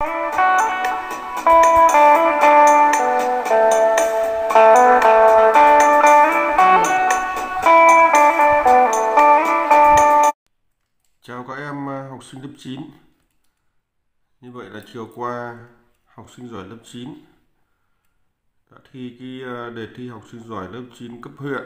Chào các em học sinh lớp 9. Như vậy là chiều qua học sinh giỏi lớp 9 đã thi đề thi học sinh giỏi lớp 9 cấp huyện.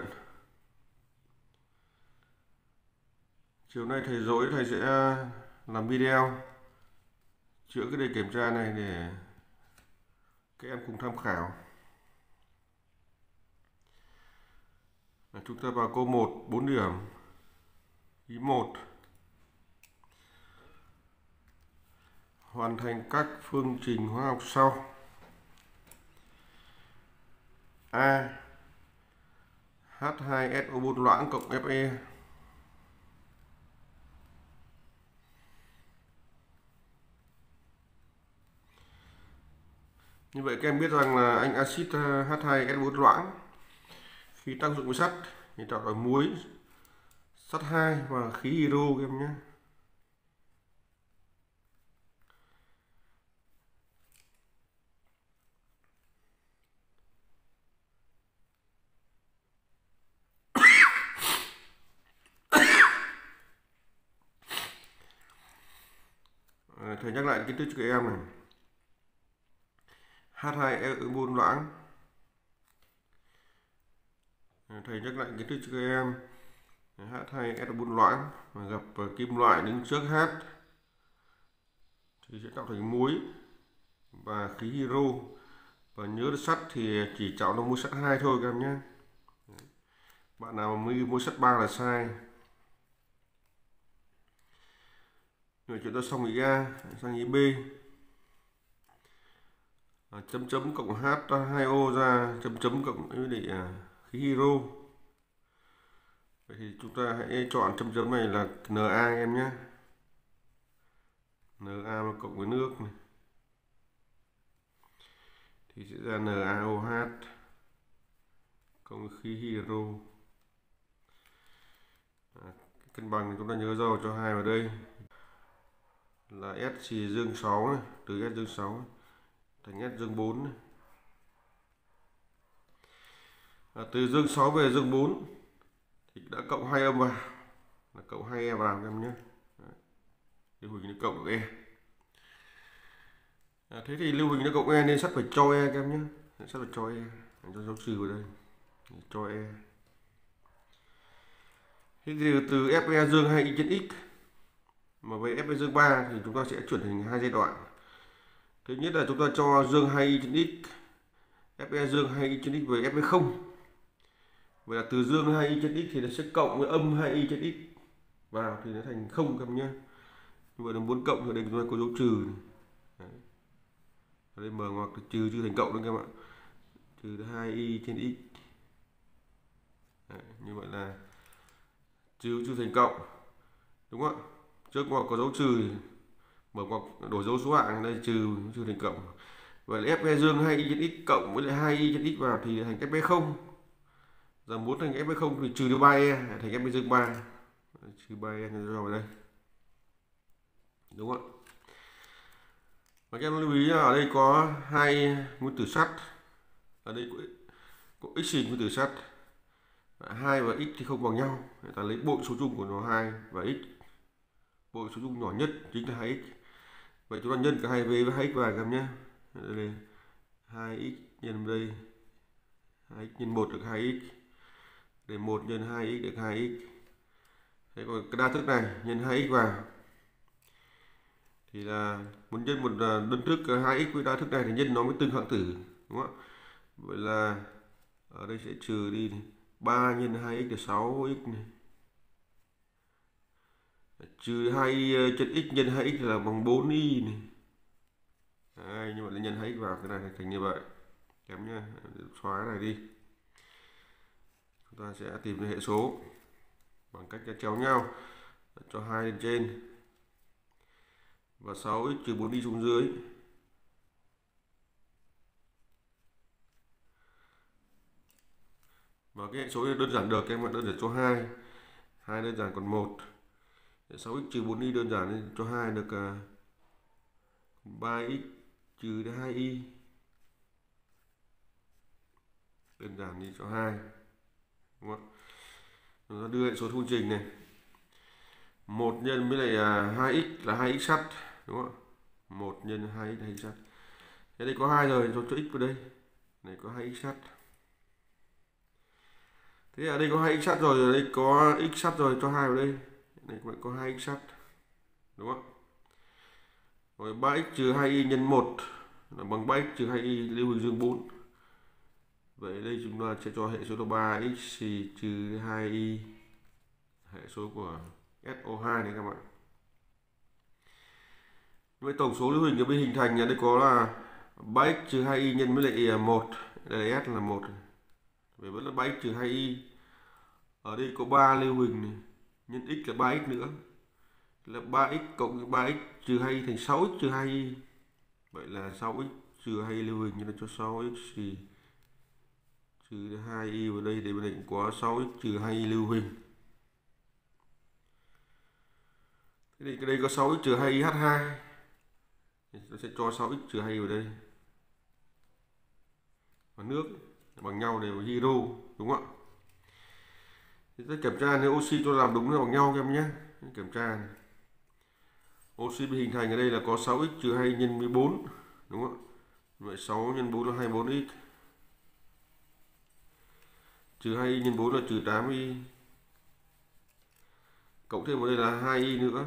Chiều nay thầy Dỗi thầy sẽ làm video chữa cái đề kiểm tra này để các em cùng tham khảo. Chúng ta vào câu 1, 4 điểm. Ý 1. Hoàn thành các phương trình hóa học sau. A. H2SO4 loãng cộng Fe. Như vậy các em biết rằng là anh axit H2SO4 loãng khi tác dụng với sắt thì tạo ra muối sắt 2 và khí hydro các em nhé. Thầy nhắc lại kiến thức cho các em này. H2SO4 loãng. Thầy nhắc lại kiến thức cho các em. H2SO4 loãng mà gặp kim loại đứng trước H thì sẽ tạo thành muối và khí hydro. Và nhớ sắt thì chỉ chọn được muối sắt 2 thôi các em nhé. Bạn nào mà muối sắt 3 là sai. Rồi chúng ta xong ý A sang ý B. Chấm chấm cộng H2O ra chấm chấm cộng với lại khí hydro. Vậy thì chúng ta hãy chọn chấm chấm này là Na em nhé. Na cộng với nước này thì sẽ ra NaOH cộng với khí hydro. Cân bằng chúng ta nhớ rồi, cho 2 vào đây là S thì dương 6 này, từ S dương 6 thành S dương 4 này. Từ dương 6 về dương 4 thì đã cộng 2 âm vào, là cộng 2 E vào các em nhé. Lưu huỳnh nó cộng được E. Thế thì lưu huỳnh nó cộng E nên sắt phải cho E các em nhé. Sắt phải cho E, cho dấu trừ vào đây, cho E. Thế thì từ Fe dương 2 y trên x mà với Fe dương 3 thì chúng ta sẽ chuyển thành hai giai đoạn. Thứ nhất là chúng ta cho dương 2 y trên x, Fe dương 2 y trên x với Fe 0. Vậy là từ dương 2 y trên x thì nó sẽ cộng với âm 2 y trên x vào thì nó thành 0 các em nhé. Như vậy là muốn cộng thì đây chúng ta có dấu trừ này. Đấy. Ở đây m ngoặc trừ thành cộng đấy các em ạ. Trừ 2y trên x. Đấy. Như vậy là trừ thành cộng. Đúng không ạ? Trước ngoặc có dấu trừ, mở ngoặc đổi dấu số hạng đây trừ thành cộng. Vậy là Fe dương 2y trên x cộng với lại 2y trên x vào thì thành Fe 0. Giờ muốn thành Fe 0 thì trừ được 3e thành Fe dương 3. Trừ 3e cho vào đây. Đúng không ạ? Và các em lưu ý là ở đây có hai nguyên tử sắt. Ở đây có x hình nguyên tử sắt. 2 và x thì không bằng nhau. Người ta lấy bội số chung của nó 2 và x. Bội số chung nhỏ nhất chính là 2x. Vậy chúng ta nhân cả 2v với 2x vào các em nhé. Đây 2x nhân đây 2x nhân 1 được 2x. Để 1 nhân 2x được 2x. Thế còn cái đa thức này nhân 2x vào thì là muốn nhân một đơn thức 2x với đa thức này thì nhân nó với từng hạng tử, đúng không ạ? Vậy là ở đây sẽ trừ đi 3 nhân 2x là 6x này. Trừ 2 trên x nhân 2x là bằng 4y này. Đấy, như vậy là nhân 2x vào cái này thành như vậy. Kém nhá, xóa cái này đi. Chúng ta sẽ tìm hệ số bằng cách chéo nhau, cho 2 lên trên và 6x trừ 4y xuống dưới. Và cái hệ số đơn giản được em ạ, đơn giản cho 2. 2 đơn giản còn 1. 6x trừ 4y đơn giản cho 2 được 3x trừ 2y, đơn giản đi cho 2, đúng không? Chúng ta đưa hệ số phương trình này, 1 nhân với lại 2x là 2x sắt, đúng không? 1 nhân 2x là 2x sắt. Thế đây có 2 rồi, cho x vào đây. Này có 2x sắt. Thế ở đây có 2x sắt rồi, ở đây có x sắt rồi, cho 2 vào đây. Này cũng có 2x sắt. Đúng không? Rồi 3x trừ 2y nhân 1 là bằng 3x trừ 2y lưu huỳnh dương 4. Vậy đây chúng ta sẽ cho hệ số là 3x trừ 2y, hệ số của SO2 này các bạn. Vậy tổng số lưu huỳnh ở bên hình thành ở đây có là 3x trừ 2y nhân với lại 1, đây là S là 1. Vậy vẫn là 3x trừ 2y. Ở đây có 3 lưu huỳnh này, nhân x là 3x nữa. Là 3x cộng 3x trừ 2y thành 6x trừ 2y. Vậy là 6x trừ 2y lưu huỳnh, nên là cho 6x trừ 2y vào đây, để bên này cũng có 6x trừ 2y lưu huỳnh. Thế thì cái đây có 6x trừ 2y H2. Nó sẽ cho 6x trừ 2y vào đây. Và nước bằng nhau đều hydro, đúng không ạ? Thì ta kiểm tra nếu oxy cho làm đúng là bằng nhau các em nhé. Kiểm tra này. Oxy bị hình thành ở đây là có 6x trừ 2 nhân 14, đúng không ạ? Vậy 6 nhân 4 là 24x. Trừ 2y nhân 4 là trừ 8y. Cộng thêm vào đây là 2y nữa.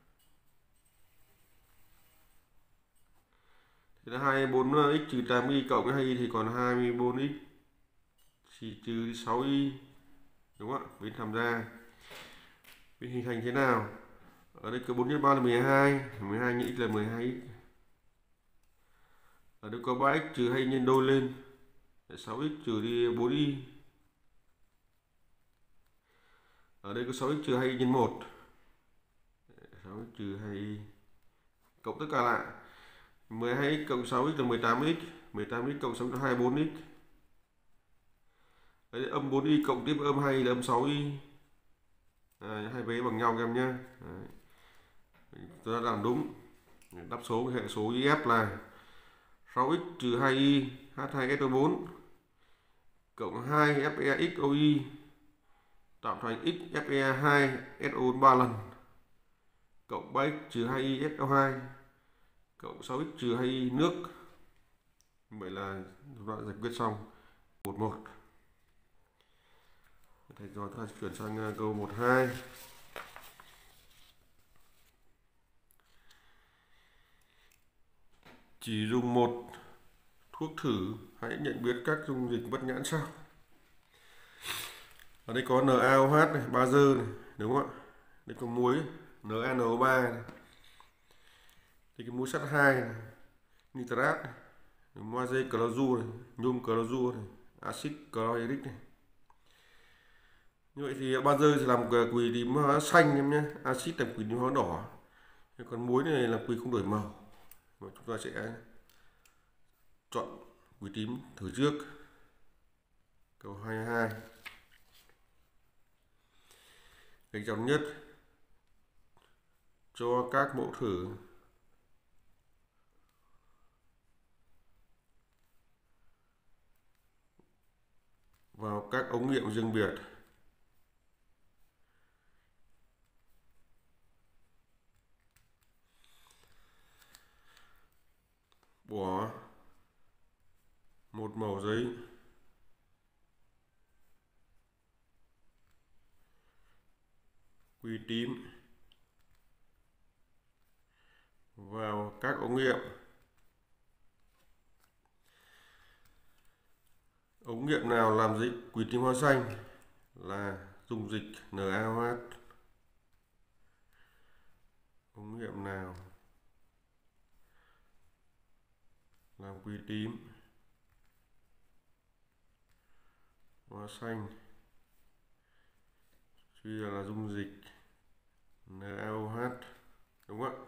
Thế là 24x trừ 8y cộng với 2y thì còn 24x chỉ trừ 6y. Đúng không ạ? Bên tham gia. Bên hình thành thế nào? Ở đây có 4 nhân 3 là 12, 12 nhân x là 12x. Ở đây có 3x trừ 2 nhân đôi lên, 6x trừ đi 4y. Ở đây có 6x trừ 2 nhân 1, 6x trừ 2y. Cộng tất cả lại 12x cộng 6x là 18x, 18x cộng 6x là 24x. Đấy, âm 4y cộng tiếp âm 2 là âm 6y. Hai vế bằng nhau các em nhé. Tôi đã làm đúng. Đáp số hệ số IF là 6x trừ 2y H2SO4 cộng 2 FeXOI tạo thành x Fe2SO4 3 lần cộng 3x trừ 2y SO2 cộng 6x trừ 2y nước. Vậy là chúng ta đã giải quyết xong 1-1. Thầy rồi ta chuyển sang câu 1-2. Chỉ dùng một thuốc thử, hãy nhận biết các dung dịch bất nhãn sau. Ở đây có NaOH này, bazơ này, đúng không ạ? Đây có muối NaNO3 này. Đây cái muối sắt 2 này, nitrat này, magie cloru này, nhôm cloru này, axit chlorhydric này. Như vậy thì bazơ thì làm quỳ tím hóa xanh em nhé, axit làm quỳ tím hóa đỏ. Còn muối này là quỳ không đổi màu. Và chúng ta sẽ chọn quỳ tím thử trước. Câu 22. Cách chọn nhất cho các mẫu thử vào các ống nghiệm riêng biệt. Bỏ một mẩu giấy quỳ tím vào các ống nghiệm. Ống nghiệm nào làm dịch quỳ tím hóa xanh là dung dịch NaOH. Ống nghiệm nào làm quỳ tím hóa xanh suy ra là dung dịch NaOH, đúng không ạ?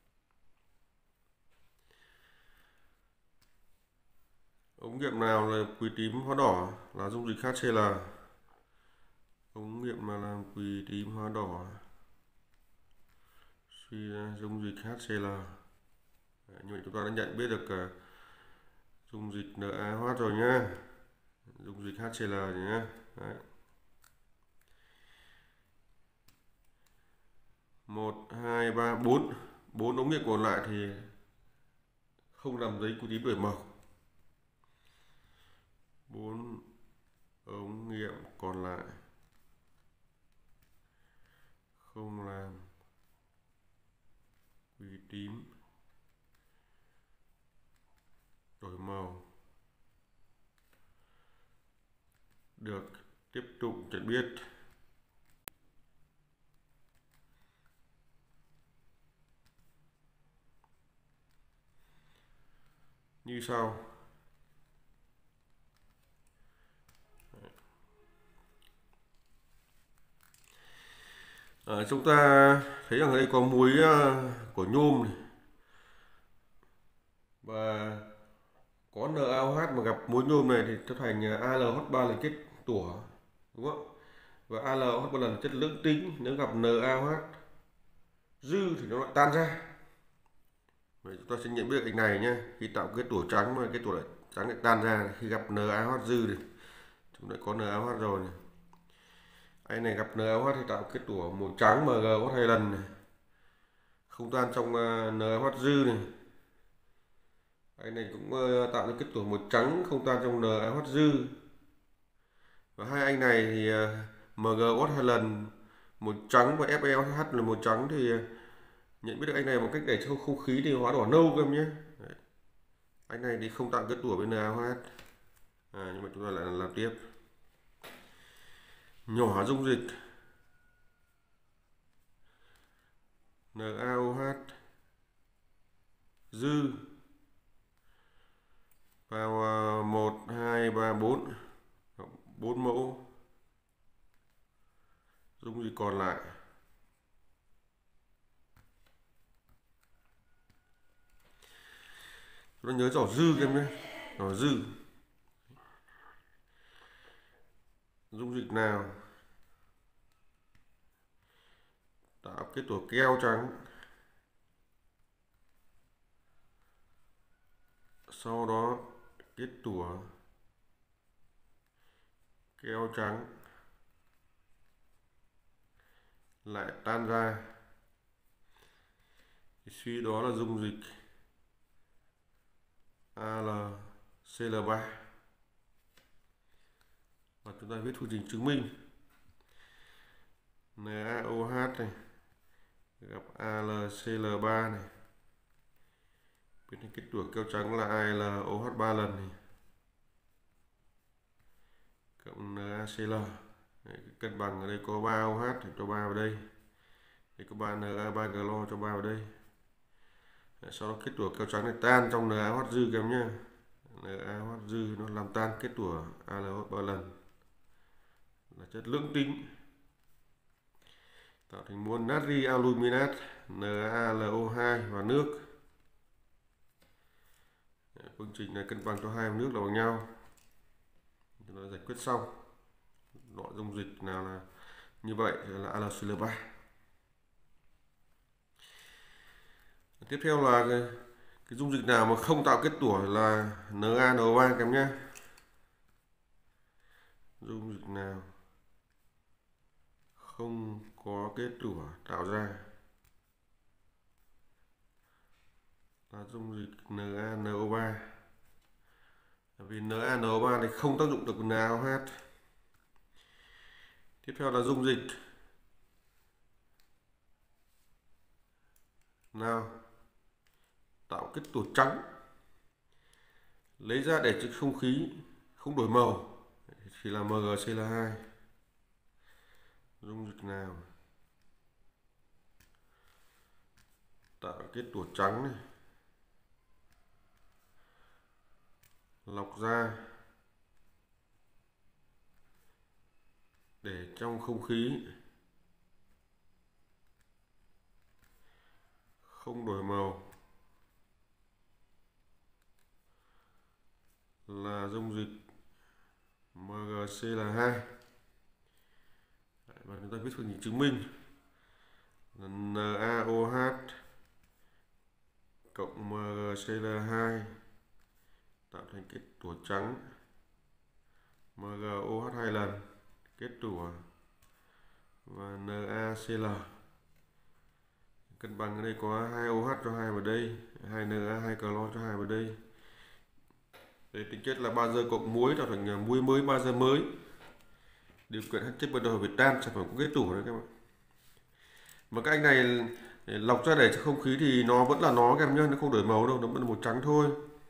Ống nghiệm nào là quỳ tím hóa đỏ là dung dịch HCl. Ống nghiệm mà làm quỳ tím hóa đỏ suy ra dung dịch HCl. Nhưng mà chúng ta đã nhận biết được dung dịch NaOH rồi nhá, dung dịch HCl rồi nhá. Đấy. 1, 2, 3, 4. 4 ống nghiệm còn lại thì không làm giấy của tím đổi màu. 4 ống nghiệm còn lại không làm quỳ tím đổi màu, được tiếp tục nhận biết. Như sau. Chúng ta thấy rằng ở đây có muối của nhôm này, và có NaOH mà gặp muối nhôm này thì trở thành AlOH3 là kết tủa, đúng không? Và AlOH3 là chất lưỡng tính, nếu gặp NaOH dư thì nó lại tan ra. Vậy chúng ta sẽ nhận biết cái này nhé. Khi tạo kết tủa trắng mà kết tủa trắng lại tan ra, khi gặp NaOH dư thì chúng ta có NaOH rồi này. Anh này gặp NaOH thì tạo kết tủa màu trắng MgOH 2 lần này, không tan trong NaOH dư này. Anh này cũng tạo ra kết tủa màu trắng không tan trong NaOH dư. Và hai anh này thì MgOH 2 lần màu trắng và FeOH là màu trắng, thì nhận biết được anh này bằng cách để trong không khí thì hóa đỏ nâu các em nhé. Đấy. Anh này thì không tạo kết tủa với NaOH. Nhưng mà chúng ta lại làm tiếp. Nhỏ dung dịch NaOH dư vào 1, 2, 3, 4 4 mẫu dung dịch còn lại. Chúng ta nhớ rõ dư các em nhé. Rõ dư. Dung dịch nào tạo kết tủa keo trắng, sau đó kết tủa keo trắng lại tan ra, thì suy đó là dung dịch AlCl3. Và chúng ta viết phương trình chứng minh. NaOH này gặp AlCl3 này, biến thành kết tủa keo trắng là AlOH 3 lần này, cộng NaCl. Đấy, cân bằng ở đây có 3 OH thì cho 3 vào đây. Đây có 3 Na 3 Glo cho 3 vào đây. Đấy, sau đó kết tủa keo trắng này tan trong NaOH dư các em nhé. NaOH dư nó làm tan kết tủa AlOH 3 lần, là chất lưỡng tính, tạo thành muôn natri aluminat NaLO2 và nước. Phương trình này cân bằng cho hai nước là bằng nhau. Chúng ta giải quyết xong. Loại dung dịch nào là như vậy thì là AlCl3. Tiếp theo là cái dung dịch nào mà không tạo kết tủa là NaNO3 các em nhé. Dung dịch nào không có kết tủa tạo ra là dung dịch NaNO3. Vì NaNO3 thì không tác dụng được với NaOH. Tiếp theo là dung dịch nào tạo kết tủa trắng, lấy ra để trong không khí không đổi màu, thì là MgCl2. Dung dịch nào tạo kết tủa trắng này, lọc ra để trong không khí không đổi màu, là dung dịch MgCl2. Và chúng ta viết phương trình chứng minh là NaOH cộng MgCl2 tạo thành kết tủa trắng, MgOH 2 lần kết tủa và NaCl. Cân bằng ở đây có 2 OH cho 2 vào đây, 2 Na 2 clo cho 2 vào đây. Đây tính chất là bazơ cộng muối tạo thành muối mới, bazơ mới. Điều kiện H chất bắt đầu phải tan sản phẩm có kết tủa đấy các bạn. Mà cái anh này lọc ra để cho không khí thì nó vẫn là nó các em nhé, nó không đổi màu đâu, nó vẫn là màu trắng thôi.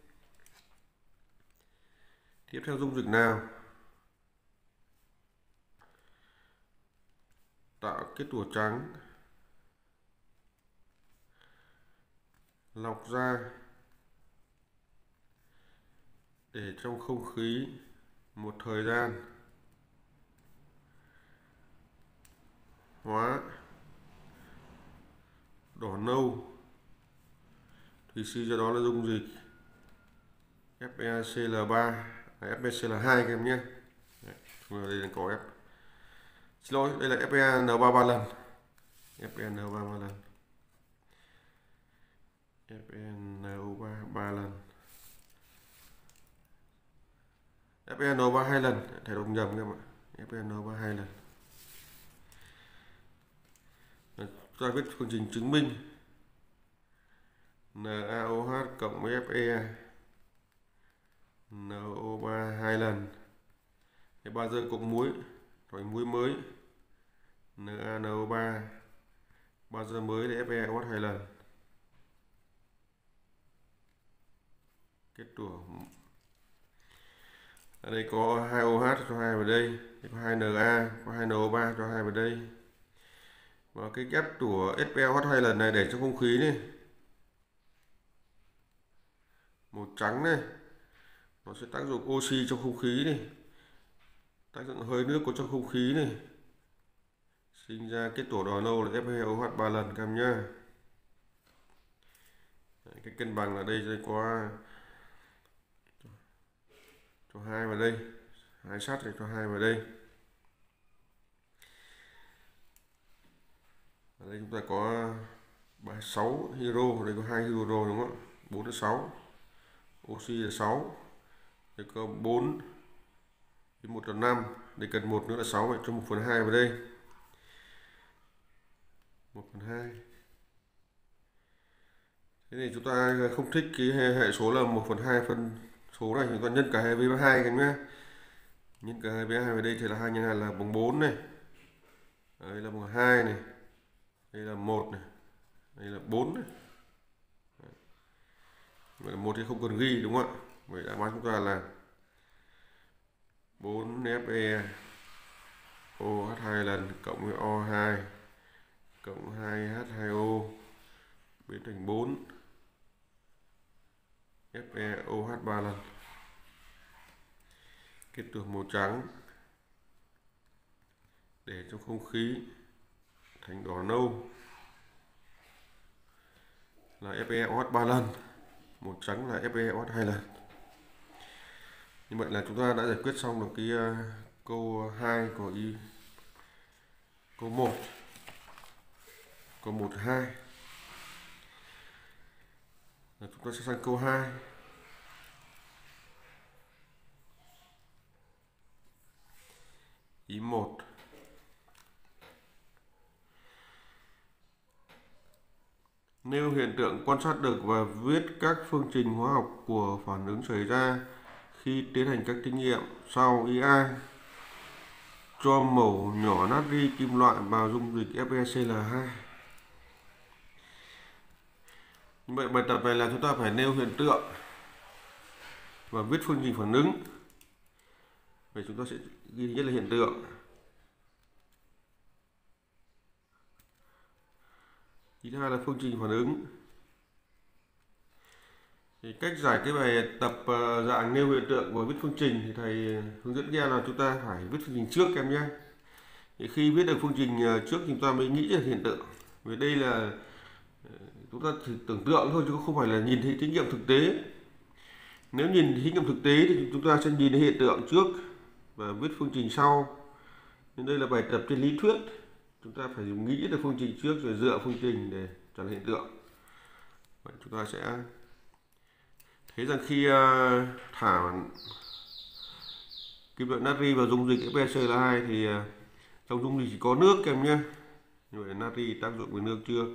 Tiếp theo dung dịch nào tạo kết tủa trắng, lọc ra để trong không khí một thời gian, hóa đỏ nâu thì suy ra đó là dung dịch FeCl3, FeCl2 các em nhé. Đây là có F. Xin lỗi, đây là FeN3 3 lần. FeNO3 3 lần. FeNO3 3 lần. FeNO3 2 lần, thầy đọc nhầm các bạn. FeNO3 2 lần. Chúng ta viết phương trình chứng minh NaOH cộng với Fe NO3 2 lần. Cái bazơ cộng muối thành muối mới NaNO3, bazơ mới để FeOH 2 lần. Kết tủa. Ở đây có 2 OH cho 2 vào đây, có 2 Na, có 2 NO3 cho 2 vào đây. Và cái ghép tủa FeOH 2 lần này để trong không khí này, màu trắng này, nó sẽ tác dụng oxy trong không khí này, tác dụng hơi nước có trong không khí này, sinh ra kết tủa đỏ nâu là FeOH 3 lần các em nhá. Cái cân bằng ở đây có cho 2 vào đây, 2 sắt này cho 2 vào đây. Ở đây chúng ta có 6 hydro, đây có 2 hydro đúng không ạ? 4 là 6. Oxy là 6. Đây có 4 thì 1 là 5, đây cần 1 nữa là 6, vậy cho 1/2 vào đây. 1/2. Thế thì chúng ta không thích cái hệ số là 1/2 phân số này, chúng ta nhân cả hai với 2 cái nhé. Nhân cả hai với 2 vào đây thì là 2 nhân 2 là bằng 4 này. Đây là bằng 2 này. Đây là 1 này. Đây là 4 này. Vậy là 1 thì không cần ghi đúng không ạ? Vậy đáp án chúng ta là 4 Fe OH 2 lần cộng với O2 cộng 2H2O biến thành 4 FeOH 3 lần. Kết tủa màu trắng để trong không khí thành đỏ nâu là FeOH 3 lần, màu trắng là FeOH 2 lần. Như vậy là chúng ta đã giải quyết xong được cái câu 2 của câu 1. Câu 1 2. Chúng ta sẽ sang câu 2. Ý 1. Nêu hiện tượng quan sát được và viết các phương trình hóa học của phản ứng xảy ra khi tiến hành các thí nghiệm sau. IA. Cho mẩu nhỏ natri kim loại vào dung dịch FeCl2. Vậy bài tập này là chúng ta phải nêu hiện tượng và viết phương trình phản ứng. Vậy chúng ta sẽ ghi nhất là hiện tượng. Thứ hai là phương trình phản ứng. Thì cách giải cái bài tập dạng nêu hiện tượng và viết phương trình thì thầy hướng dẫn nghe là chúng ta phải viết phương trình trước em nhé. Thì khi viết được phương trình trước chúng ta mới nghĩ được hiện tượng. Vì đây là chúng ta chỉ tưởng tượng thôi chứ không phải là nhìn thấy thí nghiệm thực tế. Nếu nhìn thí nghiệm thực tế thì chúng ta sẽ nhìn thấy hiện tượng trước và viết phương trình sau. Nên đây là bài tập trên lý thuyết. Chúng ta phải dùng nghĩ được phương trình trước rồi dựa phương trình để trả lời hiện tượng. Vậy chúng ta sẽ thấy rằng khi thả kim loại natri vào dung dịch FeCl2 thì trong dung dịch chỉ có nước các em nhé. Như vậy natri tác dụng với nước chưa?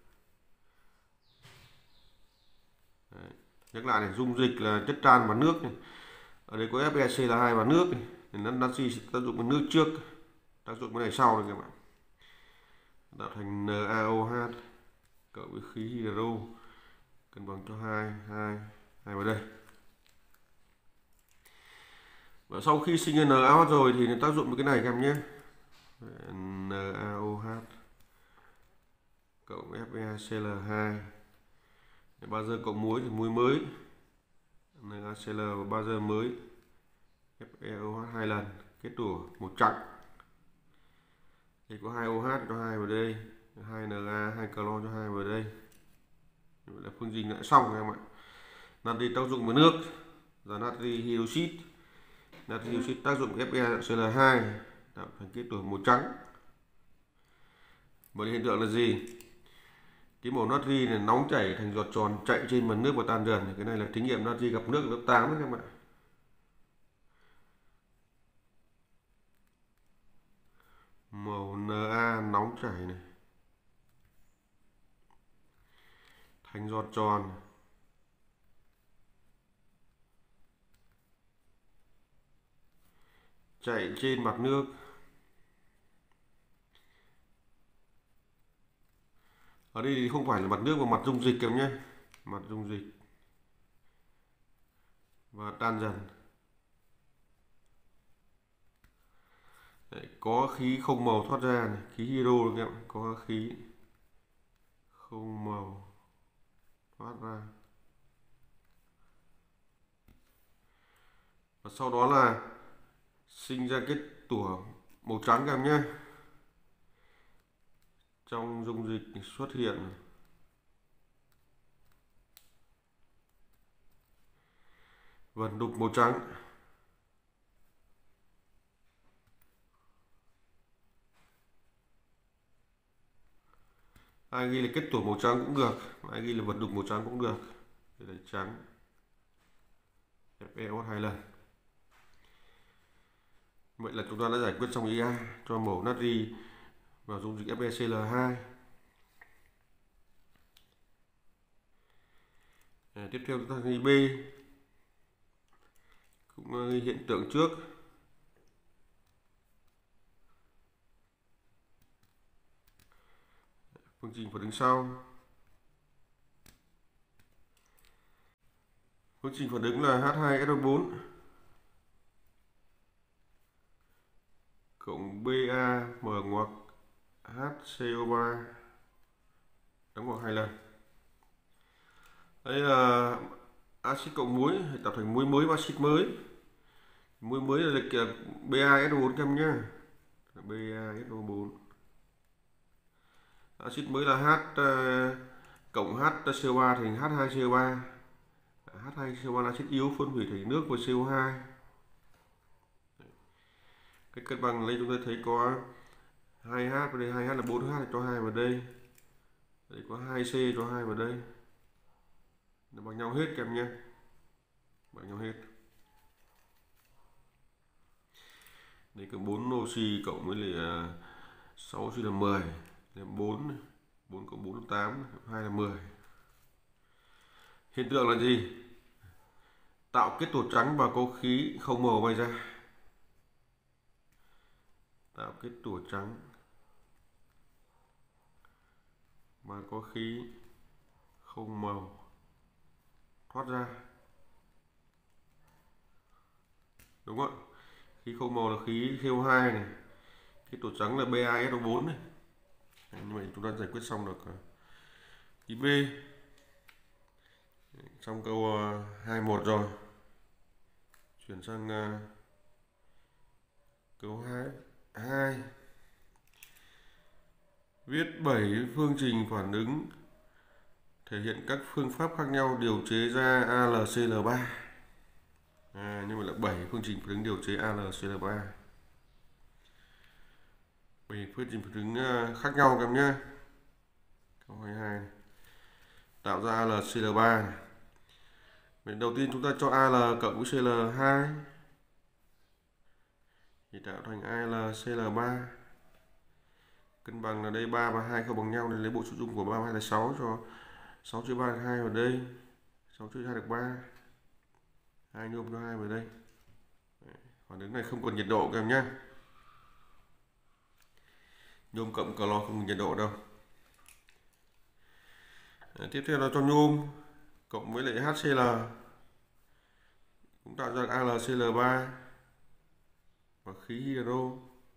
Đấy. Nhắc lại này, dung dịch là chất tràn và nước này. Ở đây có FeCl2 và nước này. Thì natri sẽ tác dụng với nước trước, tác dụng với này sau này các bạn. Tạo thành NaOH cộng với khí hydro cân bằng cho hai vào đây. Và sau khi sinh ra NaOH rồi thì tác dụng với cái này các em nhé. NaOH cộng FeCl2, bazơ cộng muối thì muối mới, NaCl và bazơ mới, FeOH 2 lần, kết tủa màu trắng. Thì có 2 OH cho 2 vào đây, 2 Na, 2 clo cho 2 vào đây. Như vậy là phương trình lại xong các em ạ. Natri tác dụng với nước và natri hydroxit. Natri hydroxit tác dụng với FeCl2 tạo thành kết tủa màu trắng. Vậy hiện tượng là gì? Cái màu natri này nóng chảy thành giọt tròn chạy trên mặt nước và tan dần. Cái này là thí nghiệm natri gặp nước lớp 8 đấy các bạn. Màu Na nóng chảy này thành giọt tròn chạy trên mặt nước. Ở đây thì không phải là mặt nước mà mặt dung dịch các em nhé. Mặt dung dịch và tan dần. Đấy, có khí không màu thoát ra này, khí hydro các em, có khí không màu thoát ra. Và sau đó là sinh ra kết tủa màu trắng các em nhé. Trong dung dịch xuất hiện vần đục màu trắng. Ai ghi là kết tủa màu trắng cũng được, ai ghi là vật đục màu trắng cũng được. Đây là trắng, FeOH 2 lần. Vậy là chúng ta đã giải quyết xong ý A cho mổ natri vào dung dịch FeCl2. Tiếp theo chúng ta ghi B, cũng ghi hiện tượng trước. Phương trình phản ứng sau. Phương trình phản ứng là H2SO4 cộng Ba mở ngoặc HCO3 đóng ngoặc 2 lần. Đây là axit cộng muối tạo thành muối mới và axit mới. Muối mới là lịch BaSO4 các em nhé. BaSO4. Axit mới là H cộng HCO3 thành H2CO3. H2CO3 là axit yếu phân hủy thành nước và CO2. Cái cân bằng đây chúng ta thấy có 2H vào đây, 2H là 4H cho 2 vào đây. Đây có 2C cho 2 vào đây. Nó bằng nhau hết các em nhé. Bằng nhau hết. Đây có 4 oxy cộng với lại 6 oxy là 10. Là 4 cộng 4 là 8, 2 là 10. Hiện tượng là gì? Tạo kết tủa trắng và có khí không màu bay ra. Tạo kết tủa trắng và có khí không màu thoát ra. Đúng không? Khí không màu là khí CO2 này. Kết tủa trắng là BaSO4 này. Như vậy chúng ta giải quyết xong được ý B. Trong câu 21 rồi. Chuyển sang câu 2. Viết 7 phương trình phản ứng thể hiện các phương pháp khác nhau điều chế ra AlCl3. Như vậy là 7 phương trình phản ứng điều chế AlCl3. 7 phương trình phản ứng khác nhau các em nhé. Câu 22 này. tạo ra ALCL3 này. Vậy đầu tiên chúng ta cho AL cộng với CL2 thì tạo thành ALCL3. Cân bằng là đây 3 và 2 không bằng nhau nên lấy bộ số chung của 3 và 2 là 6, cho 6 chia 3 được 2 vào đây, 6 chia 2 được 3, 2 nhôm cho 2 vào đây. Phản ứng này không còn nhiệt độ các em nhé. Nhôm cộng clo không còn nhiệt độ đâu. Tiếp theo là cho nhôm cộng với lại HCl cũng tạo ra AlCl3 và khí hydro.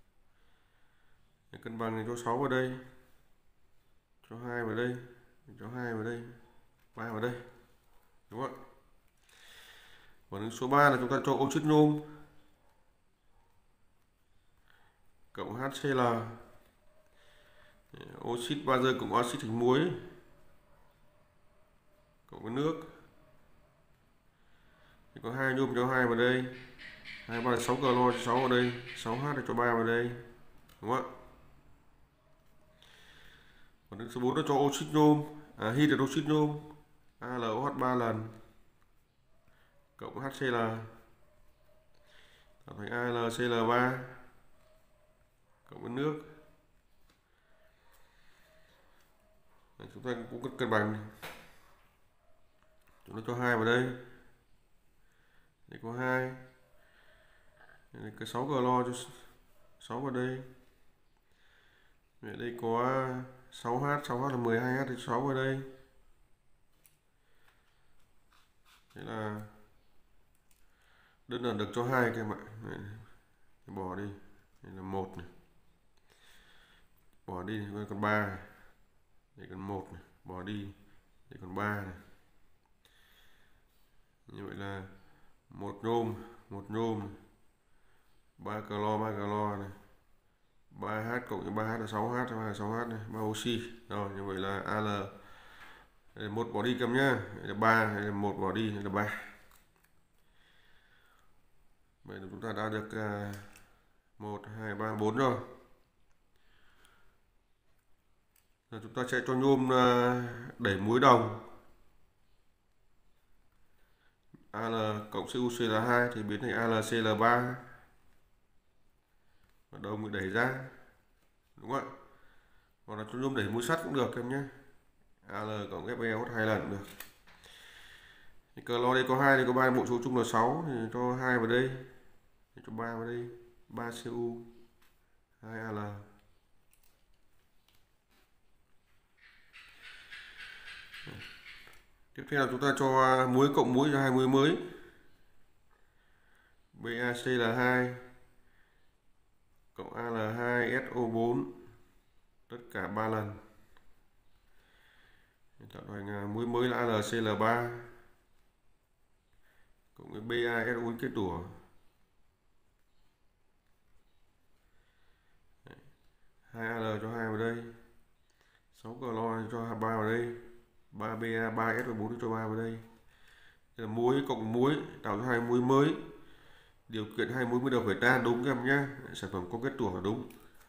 Để cân bằng thì cho 6 vào đây, cho 2 vào đây, cho 2 vào đây, 3 vào đây, đúng không ạ? Phản ứng số 3 là chúng ta cho oxit nhôm cộng HCl, oxit bazơ cộng oxit thành muối cộng với nước, thì có 2 nhôm cho 2 vào đây, 2 3 là 6 clo cho 6 vào đây, 6H cho 3 vào đây, đúng không ạ? Phản ứng số 4 là cho oxit nhôm, hydroxit nhôm, AlOH 3 lần cộng HCl tạo thành AlCl3 cộng với nước. Chúng ta cũng cân bằng, chúng ta cho 2 vào đây, đây có 2, đây có 6 clo cho 6 vào đây, đây có 6H, 6H là 12H thì 6 vào đây. Thế là đơn giản được cho 2 các em ạ. Bỏ đi, đây là 1 này, bỏ đi này, còn 3 này, đây còn 1 này, bỏ đi, đây còn 3 này. Như vậy là một nhôm, 3 clo này, 3H cộng với 3H là 6H, 3 là 6H này, 3 oxy. Rồi, như vậy là Al đây là 1 bỏ đi cầm nhá. Đây là 3, đây là 1 bỏ đi, đây là 3. Vậy là chúng ta đã được 1 2 3 4 rồi. Rồi chúng ta sẽ cho nhôm đẩy muối đồng. Al cộng CuCl2 thì biến thành AlCl3. Và đồng bị đẩy ra. Đúng không ạ? Hoặc là cho nhôm đẩy muối sắt cũng được em nhé. Al cộng FeOH 2 lần cũng được. Thì clo đây có 2, đây có 3, bộ số chung là 6 thì cho 2 vào đây. Thì cho 3 vào đây, 3Cu 2Al. Tiếp theo là chúng ta cho muối cộng muối cho 2 muối mới. BaCl2 cộng Al2SO4 tất cả 3 lần. Tạo thành muối mới là AlCl3 cộng với BaSO4 kết tủa. 2Al cho 2 vào đây, 6 clo cho 3 vào đây, 3Ba 3SO4 cho 3 vào đây. Đây là muối cộng muối tạo ra 2 muối mới. Điều kiện 2 muối mới đầu phải tan, đúng các em nhé. Sản phẩm có kết tủa là đúng.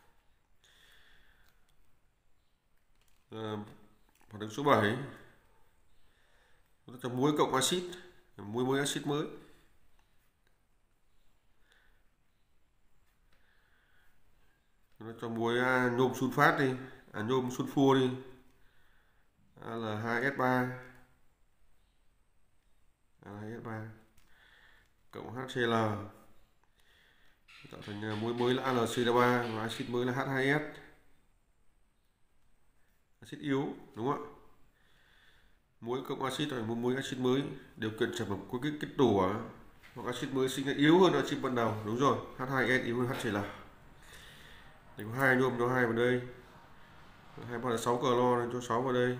Phản ứng số 7 chúng ta cho muối cộng axit, muối mới axit mới. Chúng ta cho muối nhôm sunfat đi, nhôm sunfua đi, Al2S3 cộng HCl tạo thành muối mới là AlCl3 và axit mới là H2S, axit yếu, đúng không ạ? Muối cộng axit là muối axit mới. Điều kiện sản phẩm có kết tủa hoặc axit mới sinh ra yếu hơn axit ban đầu, đúng rồi, H2S yếu hơn HCl. Đây có 2 nhôm cho 2 vào đây, 2 3 là 6 clo nên cho 6 vào đây,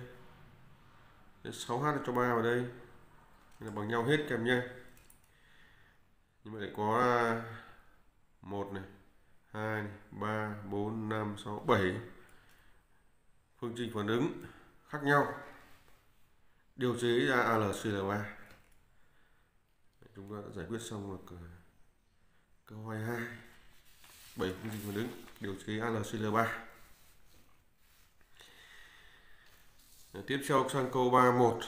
6H cho 3 vào đây, là bằng nhau hết kèm nha. Nhưng mà lại có 1 này, 2 này, 3 4 5 6 7 phương trình phản ứng khác nhau điều chế ra AlCl3. Chúng ta đã giải quyết xong được câu 22, 7 phương trình phản ứng điều chế AlCl3. Tiếp theo sang câu 31.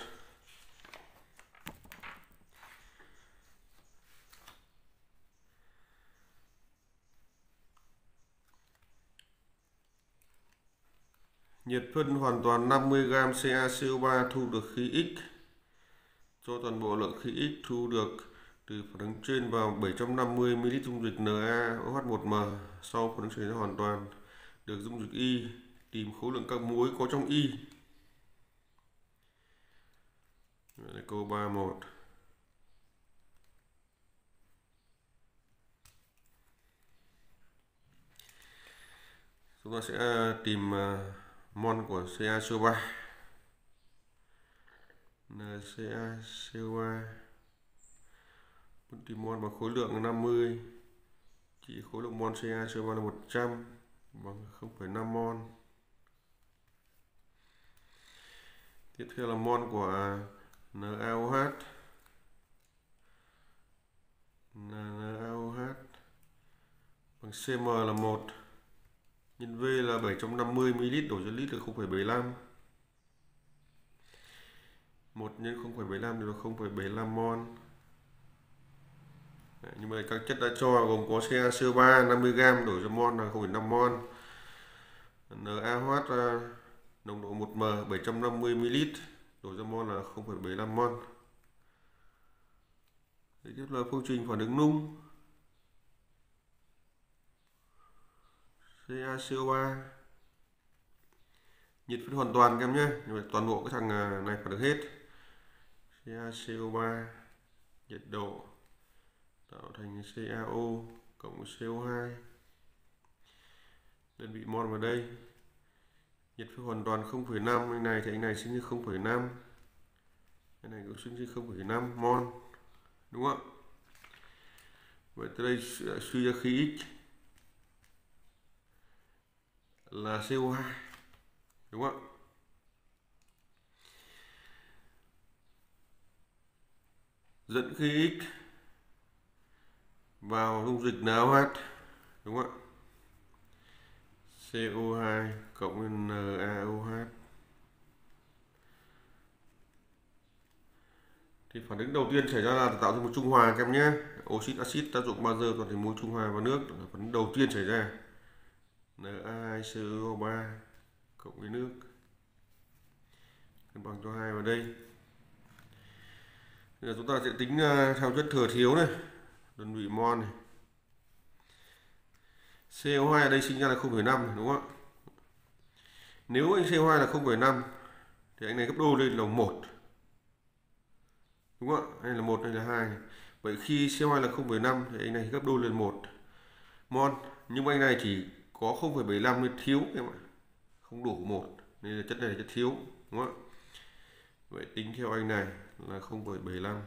Nhiệt phân hoàn toàn 50g CaCO3 thu được khi X. Cho toàn bộ lượng khi X thu được từ phản ứng trên vào 750 ml dung dịch NaOH1m. Sau phản ứng xảy ra hoàn toàn được dung dịch Y, tìm khối lượng các muối có trong Y. Đây là câu 31. Chúng ta sẽ tìm mol của CaCO3. NaCaCO3 muốn tìm mol bằng khối lượng là 50, chỉ khối lượng mol CaCO3 là 100 bằng 0,5 mol. Tiếp theo là mol của NaOH. NaOH bằng Cm là 1 nhân V là 750 ml đổi cho lít là 0,75. 1 nhân 0,75 thì là 0,75 mol. Như vậy các chất đã cho gồm có CaCO3 50g đổi cho mol là 0,5 mol. NaOH nồng độ 1m 750 ml đổi cho mol là 0,75 mol. Tiếp là phương trình phản ứng nung. CaCO3 nhiệt phân hoàn toàn các em nhé, nhưng mà toàn bộ cái thằng này phản ứng hết. CaCO3 nhiệt độ tạo thành CaO cộng CO2, đơn vị mol vào đây. Nhiệt phân hoàn toàn 0,5, anh này thì anh này sinh như 0,5, cái này cũng sinh như 0,5 mol, đúng không? Vậy từ đây suy ra khí X là CO2, đúng không? Dẫn khí X vào dung dịch NaOH, đúng không? CO2 cộng với NaOH. Thì phản ứng đầu tiên xảy ra là tạo ra một trung hòa các em nhé. Oxit axit tác dụng bazơ toàn thành mối trung hòa vào nước, phản ứng đầu tiên xảy ra. Na2CO3 cộng với nước cân bằng cho 2 vào đây. Bây giờ chúng ta sẽ tính theo chất thừa thiếu này, đơn vị mol này. CO2 ở đây sinh ra là 0,5, đúng không ạ? Nếu anh CO2 là 0,5 thì anh này gấp đôi lên là 1. Đúng không ạ? Đây là 1, đây là 2. Vậy khi CO2 là 0,5 thì anh này gấp đôi lên 1 mol. Nhưng anh này chỉ có 0,75 nên thiếu em ạ. Không đủ 1 nên là chất này là chất thiếu, đúng không ạ? Vậy tính theo anh này là 0,75.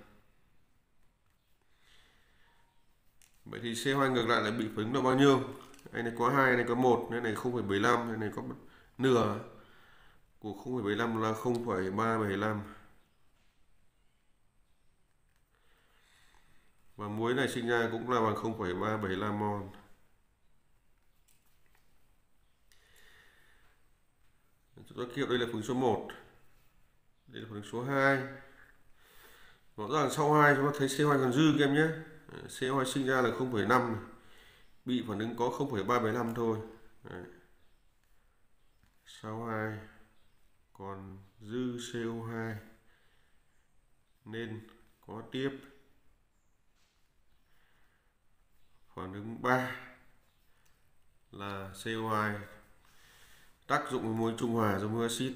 Vậy thì CO2 ngược lại là bị phản ứng là bao nhiêu? Anh này có 2, anh này có 1, anh này 0,75, anh này có nửa của 0,75 là 0,375. Và muối này sinh ra cũng là bằng 0,375 mol. Chúng ta kêu đây là phản ứng số 1. Đây là phản ứng số 2. Rõ ràng sau 2 chúng ta thấy CO2 còn dư các em nhé. CO2 sinh ra là 0,5, bị phản ứng có 0,375 thôi. Đấy. Sau 2 còn dư CO2 nên có tiếp phản ứng 3 là CO2 tác dụng với mối trung hòa giống với axit.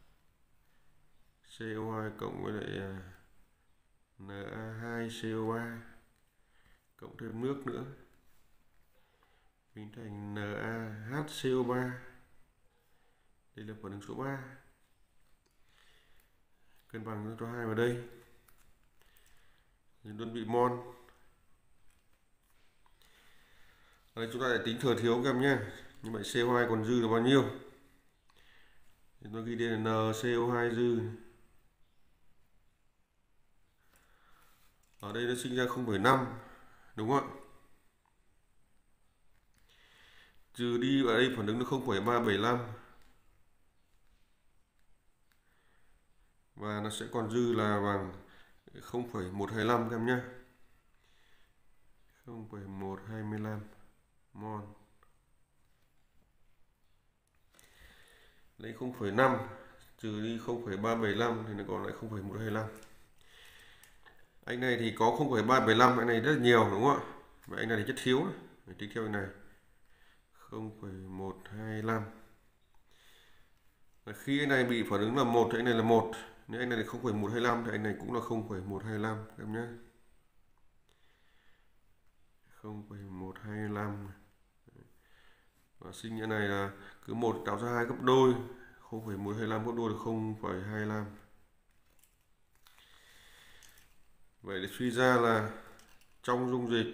CO2 cộng với lại Na2CO3 cộng thêm nước nữa hình thành NaHCO3. Đây là phản ứng số 3. Cân bằng cho 2 vào đây. Đơn vị mol. Ở đây chúng ta lại tính thừa thiếu các em nhé. Như vậy CO2 còn dư là bao nhiêu? Thì tôi ghi đây là NCO2 dư. Ở đây nó sinh ra 0,5, đúng không ạ? Trừ đi ở đây phản ứng nó 0,375. và nó sẽ còn dư là bằng 0,125 các em nhé. 0,125 mol. Lấy 0,5 trừ đi 0,375 thì nó còn lại 0,125. Anh này thì có 0,375, anh này rất là nhiều đúng không ạ? Và anh này thì rất thiếu. Phải tính theo anh này. 0,125. Và khi anh này bị phản ứng là 1 thì anh này là 1. Nếu anh này là 0,125 thì anh này cũng là 0,125 các em nhé. 0,125. Và sinh như này là cứ 1 tạo ra 2 gấp đôi, 0,125 gấp đôi là 0,25. Vậy để suy ra là trong dung dịch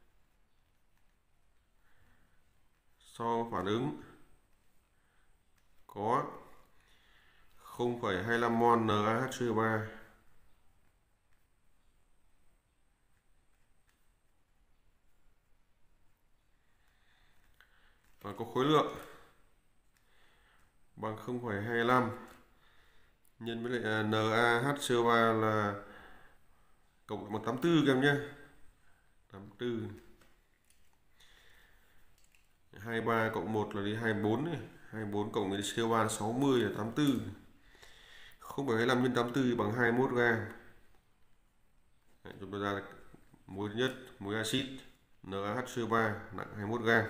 sau phản ứng có 0,25 mol NaHCO3 và có khối lượng bằng 0,25 nhân với lại NaHCO3 là cộng 184 các em nhé. 84. 23 cộng 1 là đi 24 này. 24 cộng với CO3 là 60 là 84. 0,25 nhân 84 bằng 21 gram. Đấy, chúng ta ra là muối thứ nhất, muối axit NaHCO3 nặng 21 gram.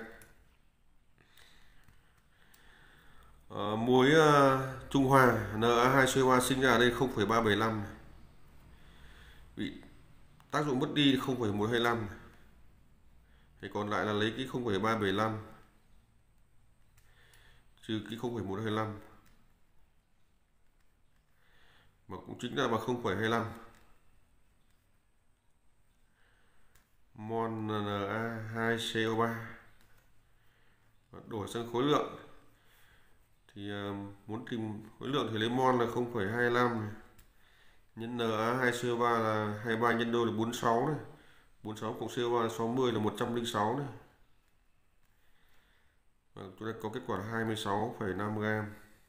Muối trung hòa Na2CO3 sinh ra ở đây 0,375. Bị tác dụng mất đi 0,125. Thì còn lại là lấy cái 0,375 trừ cái 0,125 mà cũng chính là bằng 0,25 mol Na2CO3. Đổi sang khối lượng thì muốn tìm khối lượng thì lấy mol là 0,25 nhân Na2CO3 là 23 nhân đôi là 46 này. 46 cộng CO3 là 60 là 106 này. Và chúng ta có kết quả là 26,5 gram.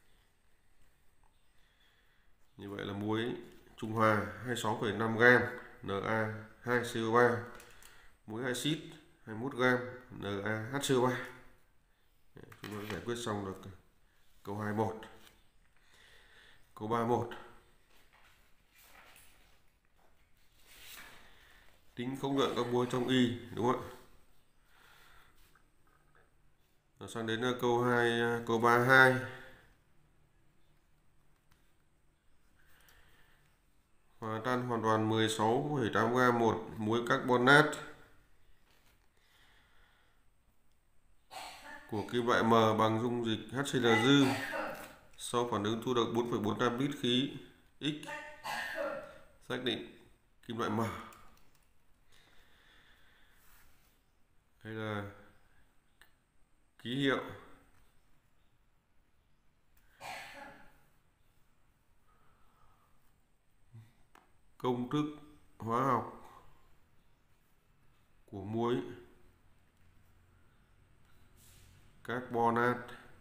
Như vậy là muối trung hòa 26,5 gram Na2CO3. Muối axit 21 gram NaHCO3. Chúng ta giải quyết xong được câu 21. Câu 31. Tính khối lượng các muối trong Y đúng không ạ? Rồi sang đến câu 32. Hòa tan hoàn toàn 16,8 gram một muối carbonat của kim loại M bằng dung dịch HCl dư. Sau phản ứng thu được 4,45 lít khí X. Xác định kim loại M. Đây là ký hiệu công thức hóa học của muối carbonat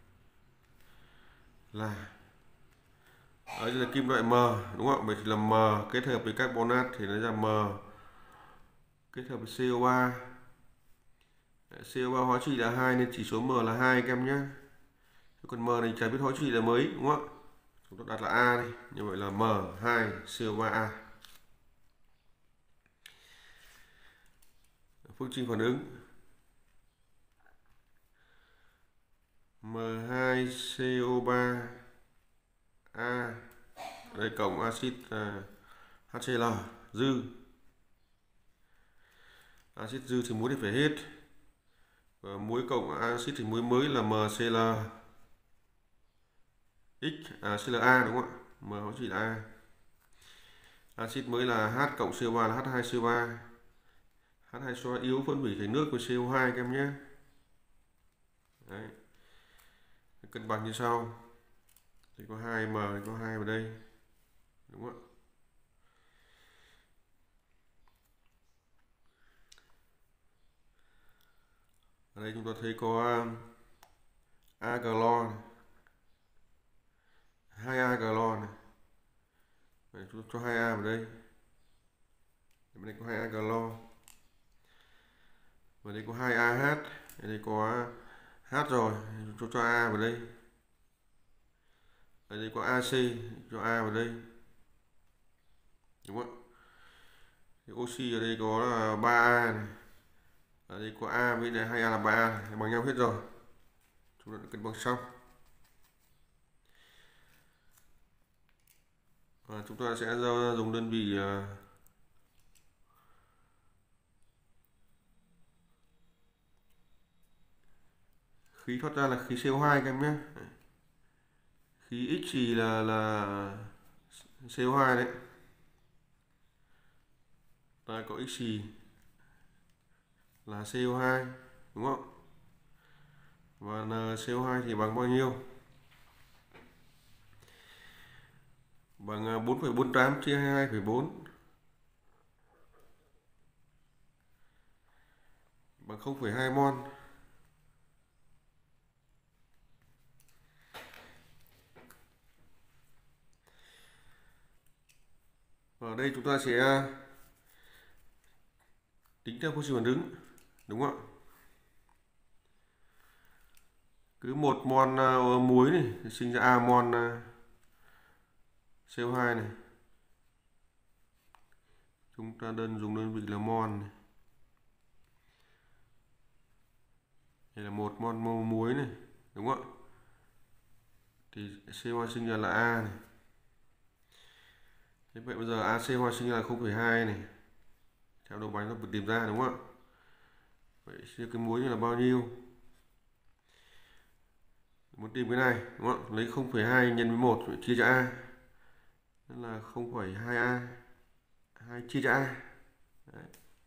là ở đây là kim loại M đúng không ạ? Vậy thì là M kết hợp với carbonat thì nó ra M kết hợp với CO3. CO3 hóa trị là 2 nên chỉ số M là 2 các em nhé. Còn M này chả biết hóa trị là mấy đúng không ạ? Chúng ta đặt là A đi. Như vậy là M2CO3A. Phương trình phản ứng M2CO3A đây cộng axit HCl dư. Axit dư thì muối thì phải hết. Và muối cộng axit thì muối mới là MCl X ClA đúng không ạ? M hóa trị là A. Axit mới là H cộng CO3 là H2CO3. H2CO3 yếu phân hủy thành nước với CO2 các em nhé. Đấy. Cân bằng như sau. Thì có 2M thì có 2 vào đây. Đúng không ạ? Ở đây chúng ta thấy có aglo này. 2 aglo này. Đấy, chúng cho 2A vào đây. Bên đây có 2A clo. Và đây có 2AH. Đây có H rồi, cho A vào đây. Ở đây có AC, cho A vào đây. Đúng không? Thì oxy ở đây có là 3A này. Ở đây có A với lại 2A là 3A bằng nhau hết rồi. Chúng ta đã cân bằng xong. Và chúng ta sẽ dùng đơn vị khí thoát ra là khí CO2 các em nhé. Khí X thì là CO2 đấy. Ta có X là CO2 đúng không? Và NCO2 thì bằng bao nhiêu? Bằng 4,48 chia 22,4 bằng 0,2 mol. Và ở đây chúng ta sẽ tính theo oxy phản ứng, đúng không ạ? Cứ 1 mol muối này thì sinh ra A mol CO2 này. Chúng ta dùng đơn vị là mol này. Đây là 1 mol muối này, đúng không ạ? Thì CO2 sinh ra là A này. Thế vậy bây giờ AC2 sinh ra là 0,2 này. Theo đầu bánh nó tìm ra, đúng không ạ? Vậy cái muối là bao nhiêu? Muốn tìm cái này, đúng không? Lấy 0,2 nhân với 1 chia cho A. Đó là 0,2A. 2 chia cho A. Đấy.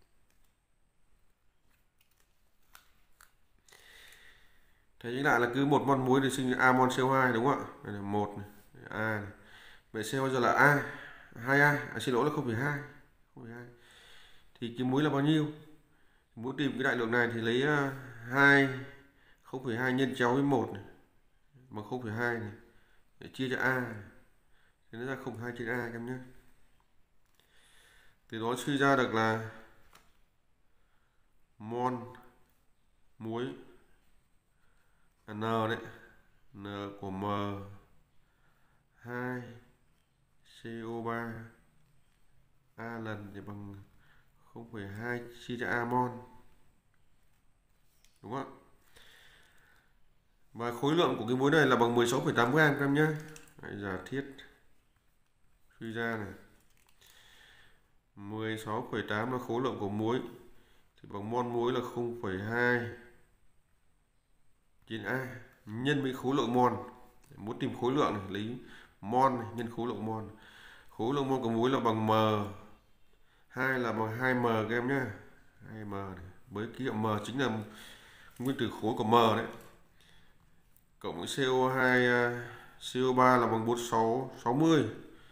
Thế chính lại là cứ 1 mol muối thì sinh ra A mol CO2, đúng không ạ? Đây là 1 này, A này. Vậy CO giờ là A, 2A, xin lỗi là 0,2. 0,2. Thì cái muối là bao nhiêu? Muốn tìm cái đại lượng này thì lấy 2 0,2 nhân chéo với 1 này, bằng 0,2 này để chia cho A này. Thế nó ra 0,2 trên A các em nhé. Từ đó suy ra được là mol muối N đấy, N của M 2 CO3 A lần thì bằng 0,2 chia cho A mol, đúng không? Và khối lượng của cái muối này là bằng 16,8 gram các em nhé. Giả thiết suy ra này, 16,8 là khối lượng của muối thì bằng mol muối là 0,2 trên A nhân với khối lượng mol. Muốn tìm khối lượng này, lấy mol này, nhân khối lượng mol. Khối lượng mol của muối là bằng M, 2 là bằng 2M các em nhé. 2M này. Với ký hiệu M chính là nguyên tử khối của M đấy. Cộng với CO2 CO3 là bằng 4660.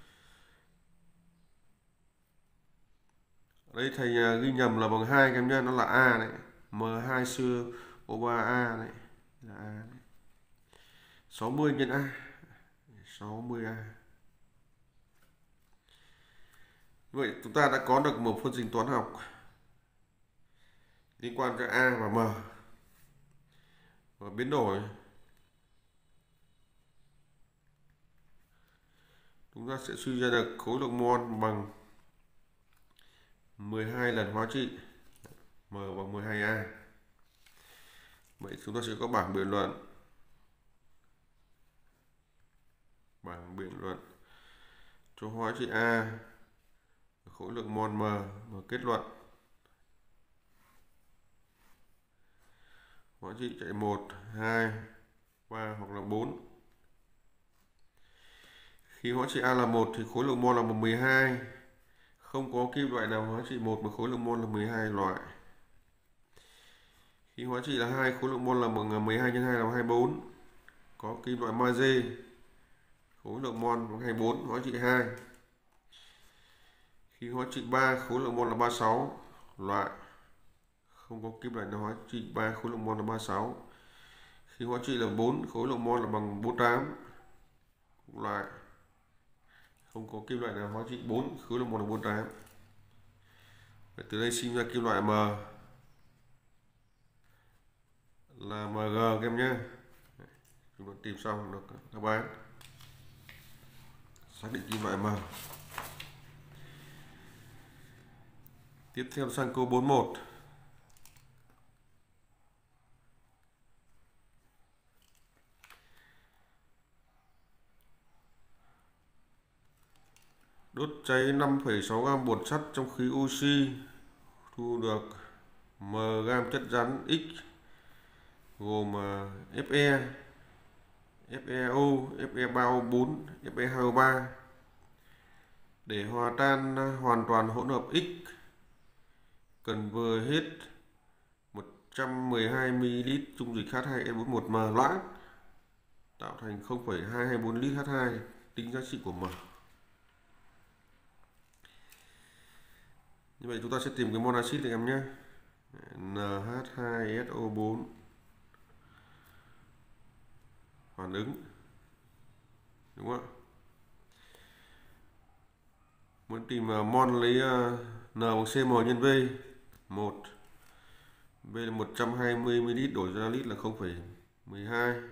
Đây thầy ghi nhầm là bằng 2 các em nhé, nó là A đấy. M2 CO3A đấy. Là A đấy. 60 nhân A. 60A. Vậy chúng ta đã có được một phương trình toán học liên quan tới A và M. Và biến đổi chúng ta sẽ suy ra được khối lượng mol bằng 12 lần hóa trị M bằng 12A. Vậy chúng ta sẽ có bảng biện luận. Bảng biện luận cho hóa trị A, khối lượng mol M và kết luận. Hóa trị chạy 1, 2, 3 hoặc là 4. Khi hóa trị A là 1 thì khối lượng mol là 12. Không có kim loại nào hóa trị 1 mà khối lượng mol là 12 loại. Khi hóa trị là 2, khối lượng mol là bằng 12 nhân 2 là 24. Có kim loại magie, khối lượng mol bằng 24, hóa trị 2. Khi hóa trị 3, khối lượng mol là 36 loại. Không có kim loại nào hóa trị 3, khối lượng mol là 36. Khi hóa trị là 4, khối lượng mol là bằng 48 loại. không có kim loại nào hóa trị 4, khối lượng 1 là 48. Vậy từ đây sinh ra kim loại M là Mg các em nhé. Chúng ta tìm xong được đáp án, xác định kim loại M. Tiếp theo sang câu 41. Đốt cháy 5,6 gam bột sắt trong khí oxy, thu được m gam chất rắn X gồm Fe, FeO, Fe3O4, Fe2O3. Để hòa tan hoàn toàn hỗn hợp X, cần vừa hết 112 ml dung dịch H2S41m loãng tạo thành 0,224 lít H2, tính giá trị của M. Như vậy chúng ta sẽ tìm cái mol axit này em nhé. NH2SO4 phản ứng, đúng không ạ? Muốn tìm mol lấy N bằng CM nhân V 1, V là 120 ml đổi ra lít là 0,12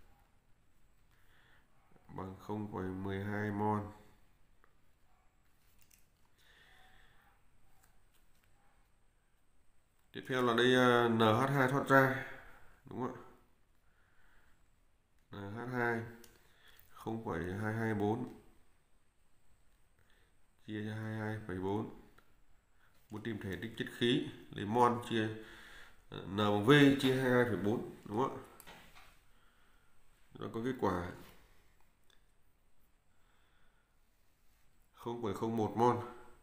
bằng 0,12 mol. Tiếp theo là đây NH2 thoát ra, đúng không ạ? NH2 0,224 chia cho 22,4. Muốn tìm thể tích chất khí, lấy mol chia N bằng V chia 22,4, đúng không ạ? Nó có kết quả 0,01 mol.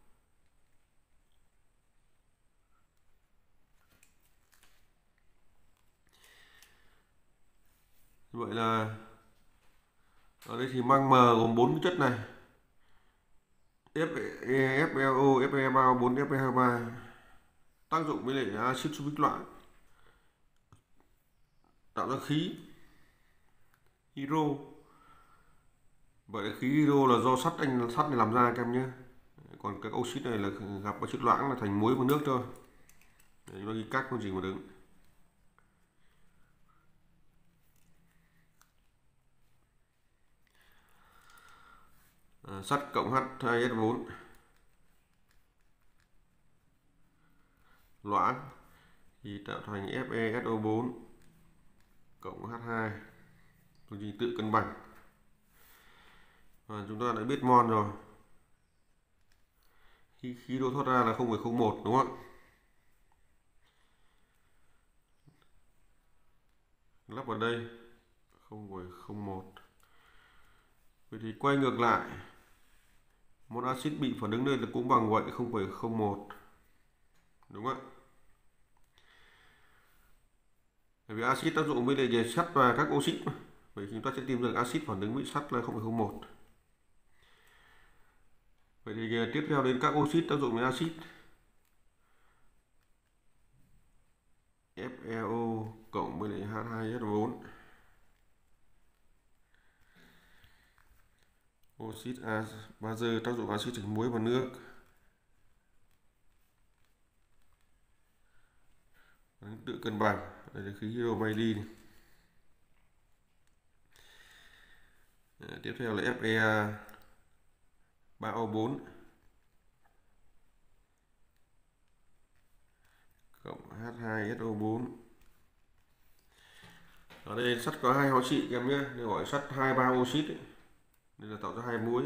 Như vậy là ở đây thì mang M gồm 4 chất này: Fe, FeO, Fe3O4, Fe2O3 tác dụng với lại axit sulfuric loãng tạo ra khí hydro. Vậy là khí hydro là do sắt này làm ra các em nhé. Còn các oxit này là gặp axit loãng là thành muối và nước thôi. Để chúng ta ghi các con gì mà đứng. Sắt cộng H2S4 loãng thì tạo thành FeSO4 cộng H2, tôi chỉ tự cân bằng. Và chúng ta đã biết mol rồi. Khi khí đô thoát ra là 0,01, đúng không ạ? Lắp vào đây 0,01. Vậy thì quay ngược lại, mol axit bị phản ứng đây là cũng bằng vậy, 0,01, đúng không ạ? Bởi vì axit tác dụng với lại sắt và các oxit, vậy chúng ta sẽ tìm được axit phản ứng với sắt là 0,01. Vậy thì tiếp theo đến các oxit tác dụng với axit. FeO cộng với lại H2S4, oxit bazơ tác dụng axit thành muối và nước. Tự cân bằng, đây là khí hydro bay đi. Tiếp theo là Fe3O4 cộng H2SO4. Ở đây sắt có 2 hóa trị các em nhé, nên gọi sắt 23 oxit ấy. Nên là tạo ra 2 muối.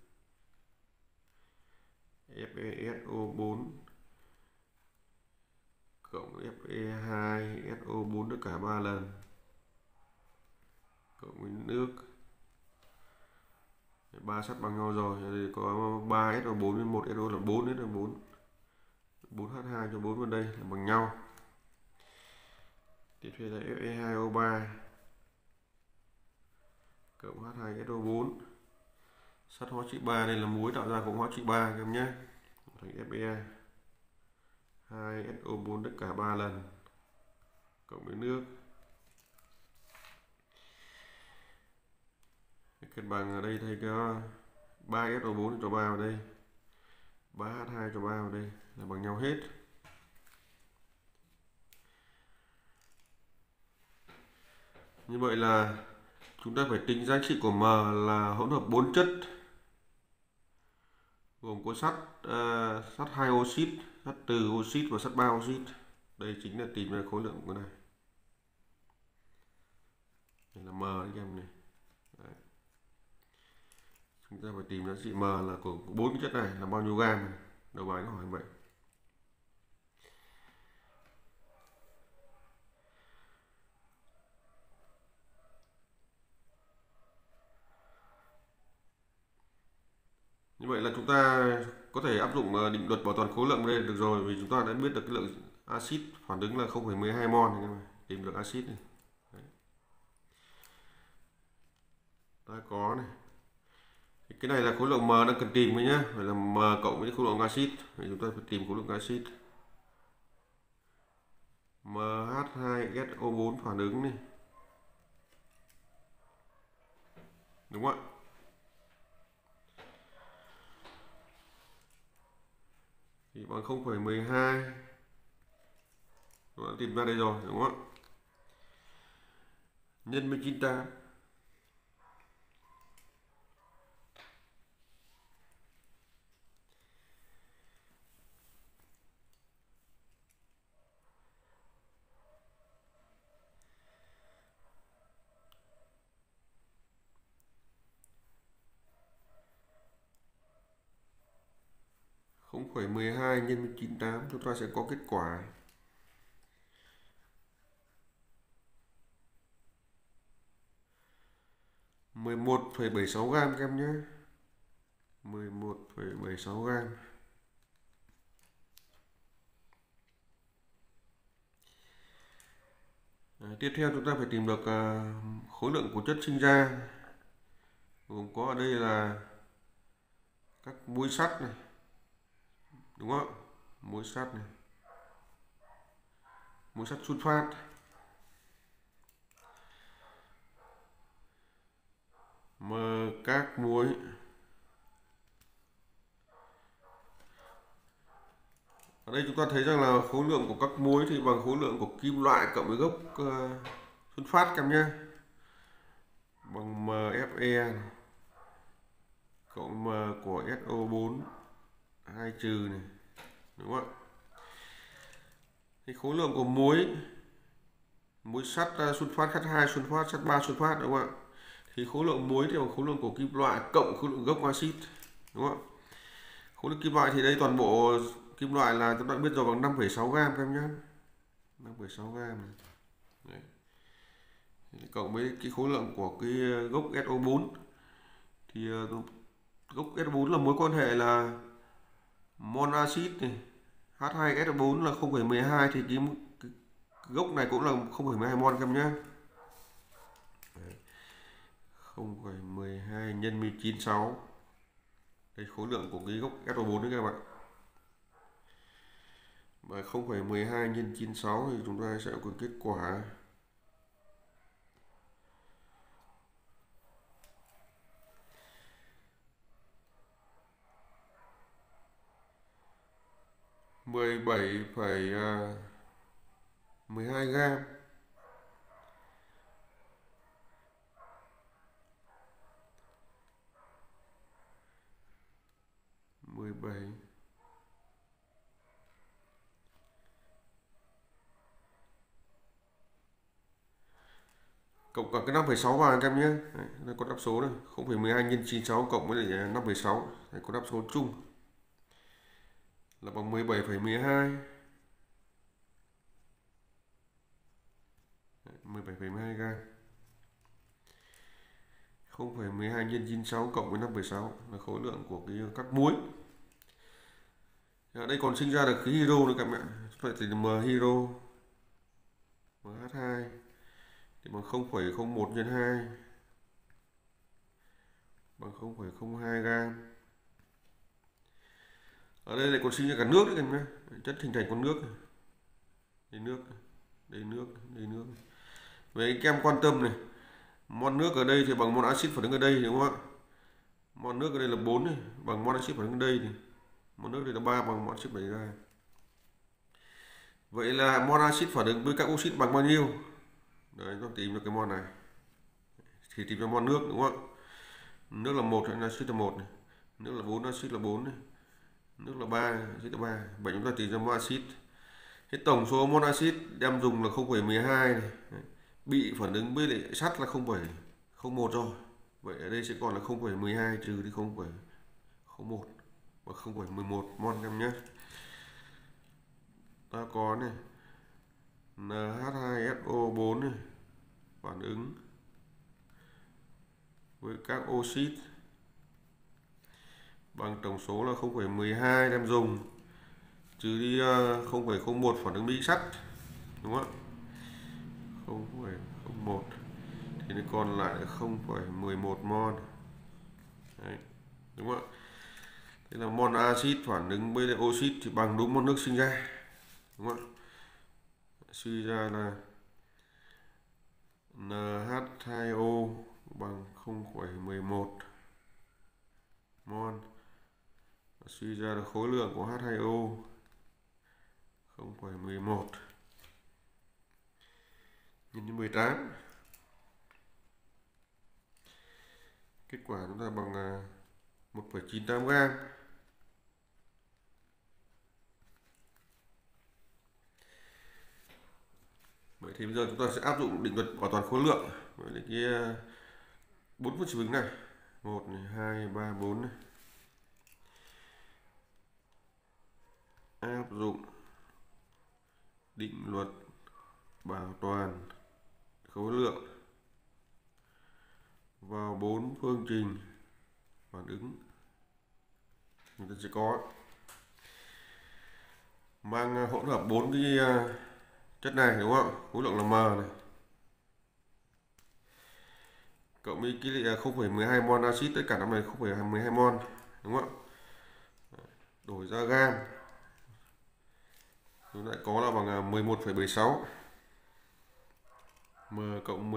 FeSO4 cộng Fe2SO4 tất cả 3 lần cộng với nước. 3 sắt bằng nhau rồi, thì có 3 SO4 với 1 SO là 4 SO4. 4H2 cho 4 vào đây là bằng nhau. Tiếp theo là Fe2O3 cộng H2SO4. Sắt hóa trị 3 đây là muối tạo ra cũng hóa trị 3 các em nhé. Thành Fe2SO4 tất cả 3 lần cộng với nước. Cân bằng ở đây thầy có 3SO4 cho 3 vào đây, 3H2 cho 3 vào đây là bằng nhau hết. Như vậy là chúng ta phải tính giá trị của M là hỗn hợp 4 chất gồm có sắt 2 oxit, sắt từ oxit và sắt 3 oxit. Đây chính là tìm ra khối lượng của cái này. Đây là M đấy các em này. Đấy. Chúng ta phải tìm giá trị M là của 4 cái chất này là bao nhiêu gam. Đầu bài nó hỏi vậy. Như vậy là chúng ta có thể áp dụng định luật bảo toàn khối lượng đây được rồi, vì chúng ta đã biết được cái lượng axit phản ứng là 0,12 mol này, tìm được axit này. Đấy. Ta có này. Thì cái này là khối lượng M đang cần tìm nhé, phải là M cộng với khối lượng axit. Thì chúng ta phải tìm khối lượng axit. MH2SO4 phản ứng này. Đúng không ạ? Thì bằng 0,12. Chúng ta tìm ra đây rồi, đúng không ạ? Nhân với 98. Không phẩy 12 nhân với 98 chúng ta sẽ có kết quả 11,76 gam các em nhé. 11,76 gam. Tiếp theo chúng ta phải tìm được khối lượng của chất sinh ra, gồm có ở đây là các muối sắt này, đúng không? Muối sắt này, muối sắt sunfat, các muối. Ở đây chúng ta thấy rằng là khối lượng của các muối thì bằng khối lượng của kim loại cộng với gốc sunfat các em nhé, bằng MFe này, cộng M của SO4 2 trừ này, đúng không ạ? Thì khối lượng của muối sắt sunfat H2 sunfat sắt 3 sunfat, đúng không ạ? Thì khối lượng muối thì bằng khối lượng của kim loại cộng khối lượng gốc axit, đúng không ạ? Khối lượng kim loại thì đây toàn bộ kim loại là chúng ta biết rồi bằng 5,6 gam các em nhé, 5,6 gam này. Đấy. Cộng với cái khối lượng của cái gốc SO4 thì gốc SO4 là mối quan hệ là mol axit này, H2SO4 là 0,12 thì cái gốc này cũng là 0,12 mol các em nhé. 0,12 nhân với 96. Đây khối lượng của cái gốc SO4 đấy các bạn. Và 0,12 nhân 96 thì chúng ta sẽ có kết quả 17,12 gam. 17 cộng cả cái 5,6 vào các em nhé. Đây có đáp số này, 0,12 nhân 96 cộng với lại 5,6, đây có đáp số chung là bằng 17,12. 17,12 gam. 0,12 nhân 96 cộng với 5,6 là khối lượng của các muối. Ở đây còn sinh ra được khí hydro nữa các bạn. Vậy thì M hydro MH2 thì bằng 0,01 nhân 2 bằng 0,02 gam. Ở đây lại còn sinh ra cả nước nữa các em, chất hình thành con nước. Đây nước, đây nước, đây nước. Vậy các em quan tâm này, mol nước ở đây thì bằng mol axit phản ứng ở đây, đúng không ạ? Mol nước ở đây là 4 này, bằng mol axit phản ứng đây thì mol nước đây là 3 bằng mol axit phản ứng đây. Vậy là mol axit phản ứng với các oxit bằng bao nhiêu? Đấy, chúng ta tìm được cái mol này. Thì tìm cho mol nước đúng không ạ? Nước là 1 hay axit là 1 này. Nước là 4, axit là 4 này. Nước là 3, axit là 3. Vậy chúng ta tìm ra mol axit. Thế tổng số mol axit đem dùng là 0,12 này. Đấy. Bị phản ứng với lại sắt là 0,01 rồi. Vậy ở đây sẽ còn là 0,12 trừ đi 0,01 và 0,11 mol em nhé. Ta có này NH2SO4 này phản ứng với các oxit bằng tổng số là 0,12 đem dùng trừ đi 0,01 phản ứng với sắt đúng không ạ? 0,01 thì nó còn lại 0,11 mol. Đấy, đúng không ạ? Thế là mol axit phản ứng với oxit thì bằng đúng mol nước sinh ra đúng không ạ? Suy ra là NH2O bằng 0,11 mol. Suy ra là khối lượng của H2O 0,11 nhân với 18. Kết quả chúng ta bằng 1,98 gram. Vậy thì bây giờ chúng ta sẽ áp dụng định luật bảo toàn khối lượng. Vậy là cái 4 phân chứng này, 1 này, 2 3 4 này. Áp dụng định luật bảo toàn khối lượng vào 4 phương trình phản ứng. Chúng ta sẽ có mang hỗn hợp 4 cái chất này đúng không ạ? Khối lượng là M này. Cộng với cái 0,12 mol axit, tất cả năm này 0,12 mol đúng không ạ? Đổi ra gam. Chúng lại có là bằng 11,76 M cộng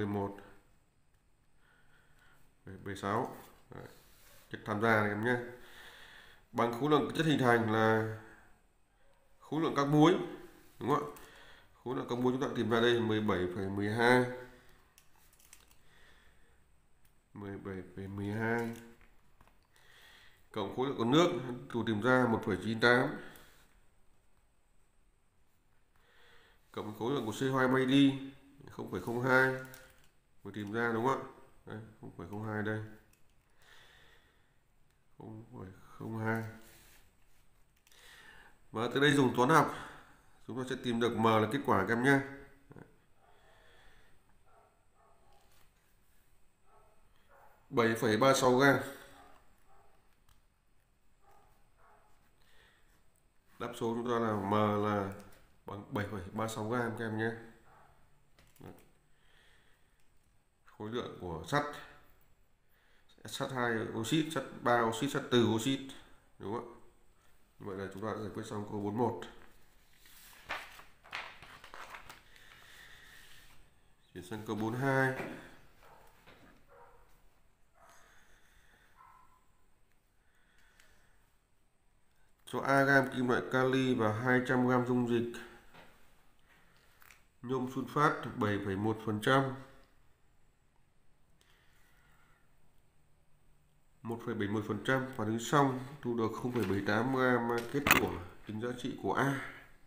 11,76. Chất tham gia này em nhé. Bằng khối lượng chất hình thành là khối lượng các muối đúng không ạ? Khối lượng các muối chúng ta tìm ra đây 17,12 cộng khối lượng của nước tôi tìm ra 1,98 cộng khối lượng của C2 bay đi 0,02 vừa tìm ra đúng không ạ? Đây, 0,02 đây 0,02. Và từ đây dùng toán học chúng ta sẽ tìm được M là kết quả các em nhé. 7,36 gram. Đáp số chúng ta là M là bằng 7,36 gram các em nhé. Khối lượng của sắt, sắt 2 oxit, sắt 3 oxit, sắt 4 oxit đúng không ạ? Vậy là chúng ta đã giải quyết xong câu 41. Chuyển sang câu 42. Cho A gam kim loại kali và 200 gram dung dịch nhôm sunfat 7,1%, 1,71% phản ứng xong thu được 0,78 gram kết quả tính giá trị của A.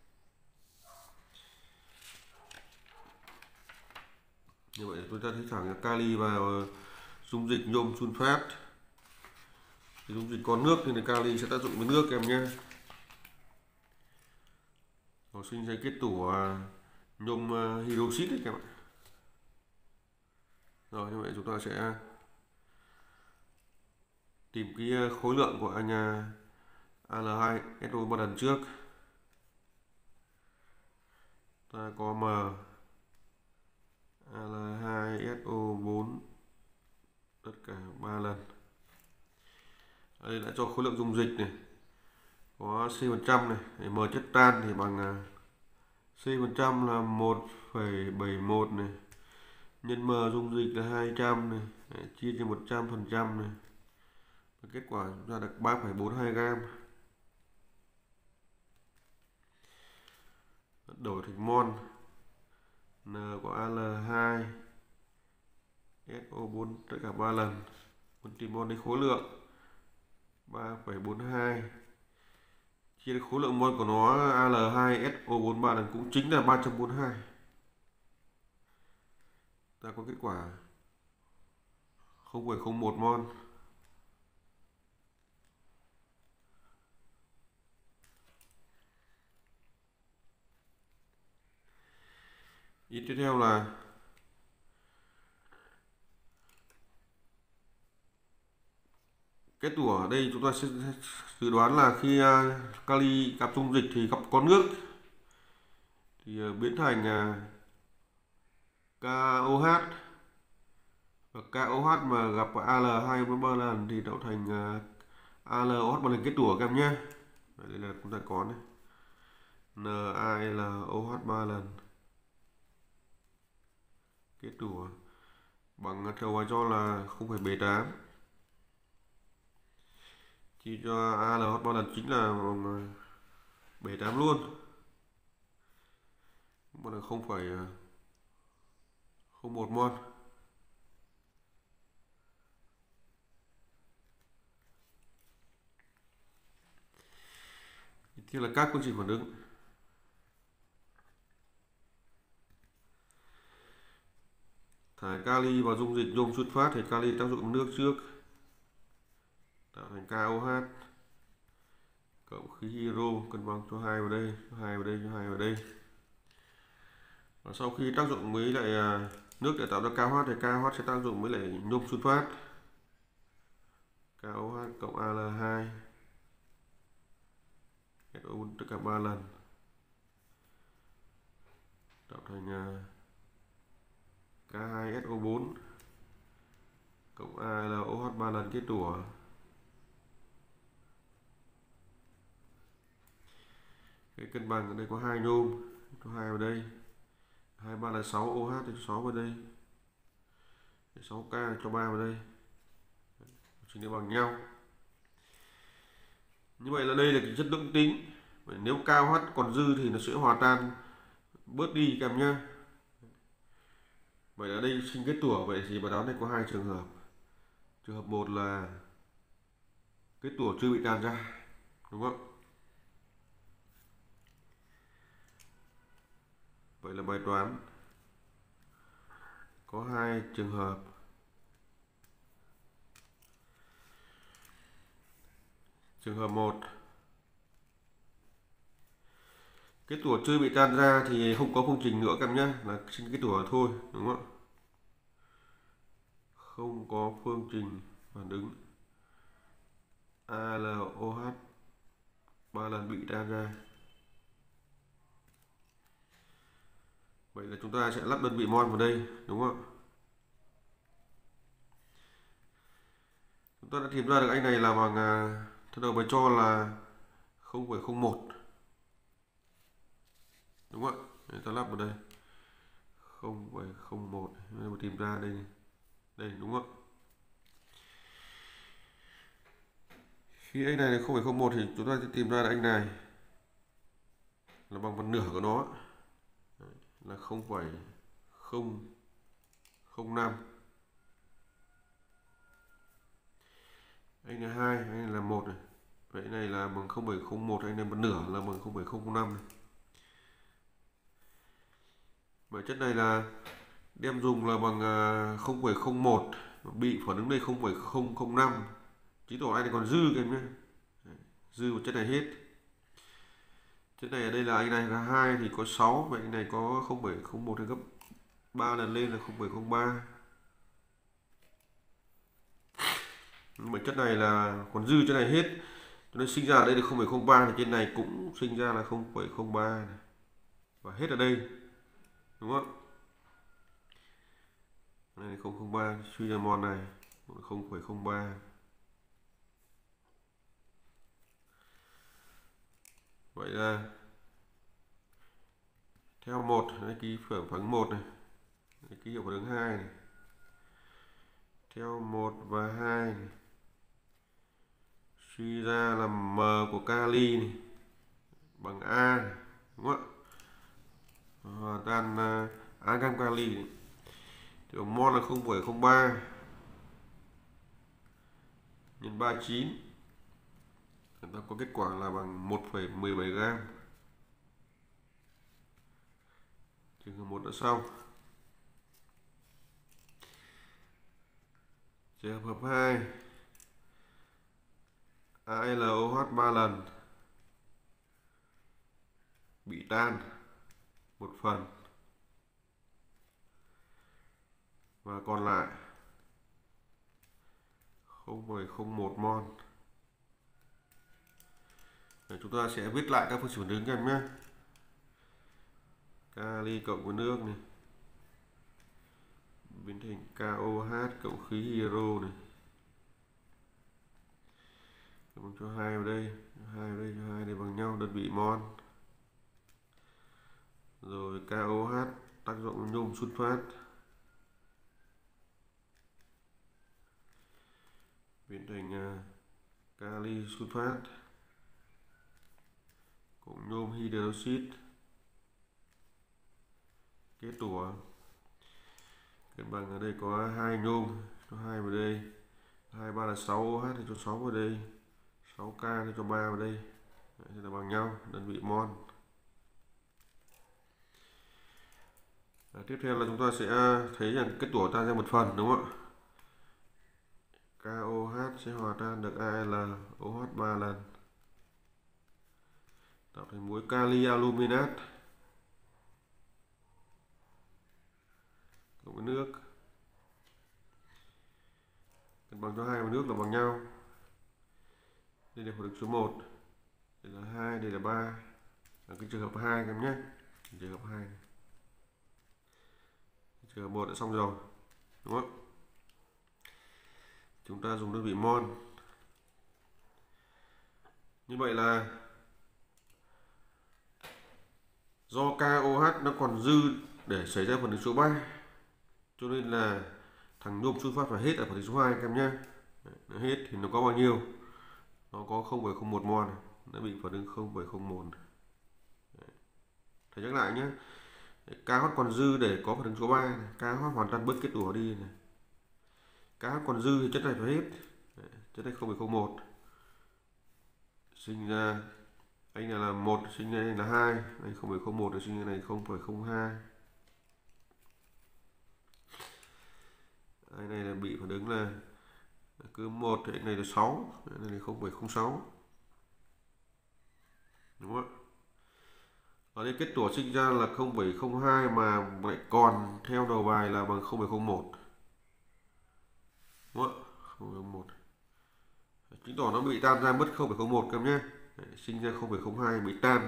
Như vậy chúng ta thấy thẳng kali vào dung dịch nhôm sunfat. Dung dịch có nước thì kali sẽ tác dụng với nước em nhé. Học sinh sẽ kết tủa nhôm hydroxit đấy các bạn. Rồi như vậy chúng ta sẽ tìm cái khối lượng của anh Al2SO3 lần trước. Ta có M Al2SO4 tất cả 3 lần. Đây đã cho khối lượng dung dịch này có C% này, M chất tan thì bằng C% là 1,71 này nhân M dung dịch là 200 này, chia cho 100% này Kết quả chúng ta được 3,42 gram. Đổi thành mol. N của Al2 SO4 tất cả 3 lần. Muốn tìm mol đi khối lượng 3,42 chia khối lượng mol của nó Al2 SO4 3 lần cũng chính là 342. Ta có kết quả 0,01 mol. Ý tiếp theo là kết tủa ở đây chúng ta sẽ dự đoán là khi kali gặp dung dịch thì gặp có nước thì biến thành KOH, và KOH mà gặp Al2 3 lần thì tạo thành AlOH 3 lần kết tủa các em nhé. Đây là chúng ta có này, NaLOH 3 lần kết tủa bằng theo bài cho là 0,78 chia cho AlOH 3 lần chính là 78 luôn, bằng là 0,01 mol. Tiếp là các phương trình phản ứng. Thải kali vào dung dịch nhôm xuất phát thì kali tác dụng nước trước tạo thành KOH cộng khí hydro cân bằng cho 2 vào đây, cho 2 vào đây, cho 2 vào đây. Và sau khi tác dụng với lại nước để tạo ra KOH thì KOH sẽ tác dụng với lại nhôm xuất phát, KOH cộng Al2 SO4 tất cả 3 lần tạo thành K2SO4 cộng AlOH 3 lần kết tủa. Cái cân bằng ở đây có 2 nhôm, cho 2 vào đây, 2 3 là 6 OH thì 6 vào đây, 6K cho 3 vào đây, chính là bằng nhau. Như vậy là đây là cái chất lượng tính. Nếu KOH còn dư thì nó sẽ hòa tan bớt đi các em nhé. Vậy ở đây sinh kết tủa, vậy thì bài toán này có 2 trường hợp. Trường hợp 1 là kết tủa chưa bị tan ra, đúng không? Vậy là bài toán có 2 trường hợp. Trường hợp 1, kết tủa chưa bị tan ra thì không có phương trình nữa các em nhé, là sinh kết tủa thôi, đúng không? Không có phương trình phản ứng AlOH 3 lần bị tan ra. Vậy là chúng ta sẽ lắp đơn vị mol vào đây, đúng không? Chúng ta đã tìm ra được anh này là bằng theo đầu bài cho là 0,01, đúng không ạ? Để ta lắp vào đây 0,01 để tìm ra đây, đây đúng không? Khi anh này là 0,01 thì chúng ta sẽ tìm ra là anh này là bằng 1/2 của nó là 0,005. Anh là 2, anh là 1 này. Vậy này là bằng 0,01, anh là 1/2 là bằng 0,005 này. Vậy chất này là đem dùng là bằng 0,01, bị phản ứng đây 0,005. Chứng tỏ anh này còn dư các em nhé. Dư một chất này hết. Chất này ở đây là anh này là 2 thì có 6, vậy anh này có 0,01 thì gấp 3 lần lên là 0,03. Nhưng mà chất này là còn dư chất này hết, cho nên sinh ra ở đây là 0,03 thì trên này cũng sinh ra là 0,03 này. Và hết ở đây, đúng không? Đây 0,03 suy ra mol này 0,03. Vậy là theo 1 ký phản ứng 1 này, ký hiệu phản ứng 2 này. Theo 1 và 2 này, Suy ra là M của kali này bằng A này, đúng không ạ? Hòa tan A gam kali này. Thì mol là 0,03 nhân 39, chúng ta có kết quả là bằng 1,17 gam. Trường hợp 1 đã xong. Trường hợp 2, AlOH 3 lần bị tan một phần và còn lại 0,01 mol. Chúng ta sẽ viết lại các phương trình phản ứng các em nhé. Kali cộng với nước này biến thành KOH cộng khí hydro này, cộng cho 2 vào đây, 2 vào đây, cho 2 này bằng nhau, đơn vị mol. Rồi KOH tác dụng nhôm sunfat biến thành kali sunfat cộng nhôm hydroxit kết tủa. Cân bằng ở đây có 2 nhôm, cho 2 vào đây, 2 3 là 6 OH thì cho 6 vào đây, 6K thì cho 3 vào đây. Đấy, là bằng nhau, đơn vị mol. Tiếp theo là chúng ta sẽ thấy rằng kết tủa tan ra một phần, đúng không ạ? KOH sẽ hòa tan được AlOH 3 lần tạo thành muối kali aluminat cộng với nước, cân bằng cho 2 và nước là bằng nhau. Đây là phản ứng số 1, đây là 2, đây là 3. Ở cái trường hợp 2 các em nhé. Trường hợp 2 này. Trường hợp 1 đã xong rồi, đúng không? Chúng ta dùng đơn vị mol. Như vậy là do KOH nó còn dư để xảy ra phản ứng số 3, cho nên là thằng nhôm sunfat phải hết ở phản ứng số 2 các em nhé. Nó hết thì nó có bao nhiêu? Nó có 0,01 mol này. Nó bị phản ứng 0,01. Thầy nhắc lại nhé. KH còn dư để có phản ứng số 3 này. KH hoàn toàn bớt kết tủa đi này. KH còn dư thì chất này phải hết. Chất này 0,01. Sinh ra anh này là 1, sinh ra này là 2, này 0,01 thì sinh ra này 0,02. Cái này là bị phản ứng là cứ 1 thì anh này là 6, này là 0,06. Đúng không ạ? Ở đây kết tủa sinh ra là 0,02 mà lại còn theo đầu bài là bằng 0,01. Đúng không ạ? 0,01. Chứng tỏ nó bị tan ra mất 0,01 các em nhé. Sinh ra 0,02 bị tan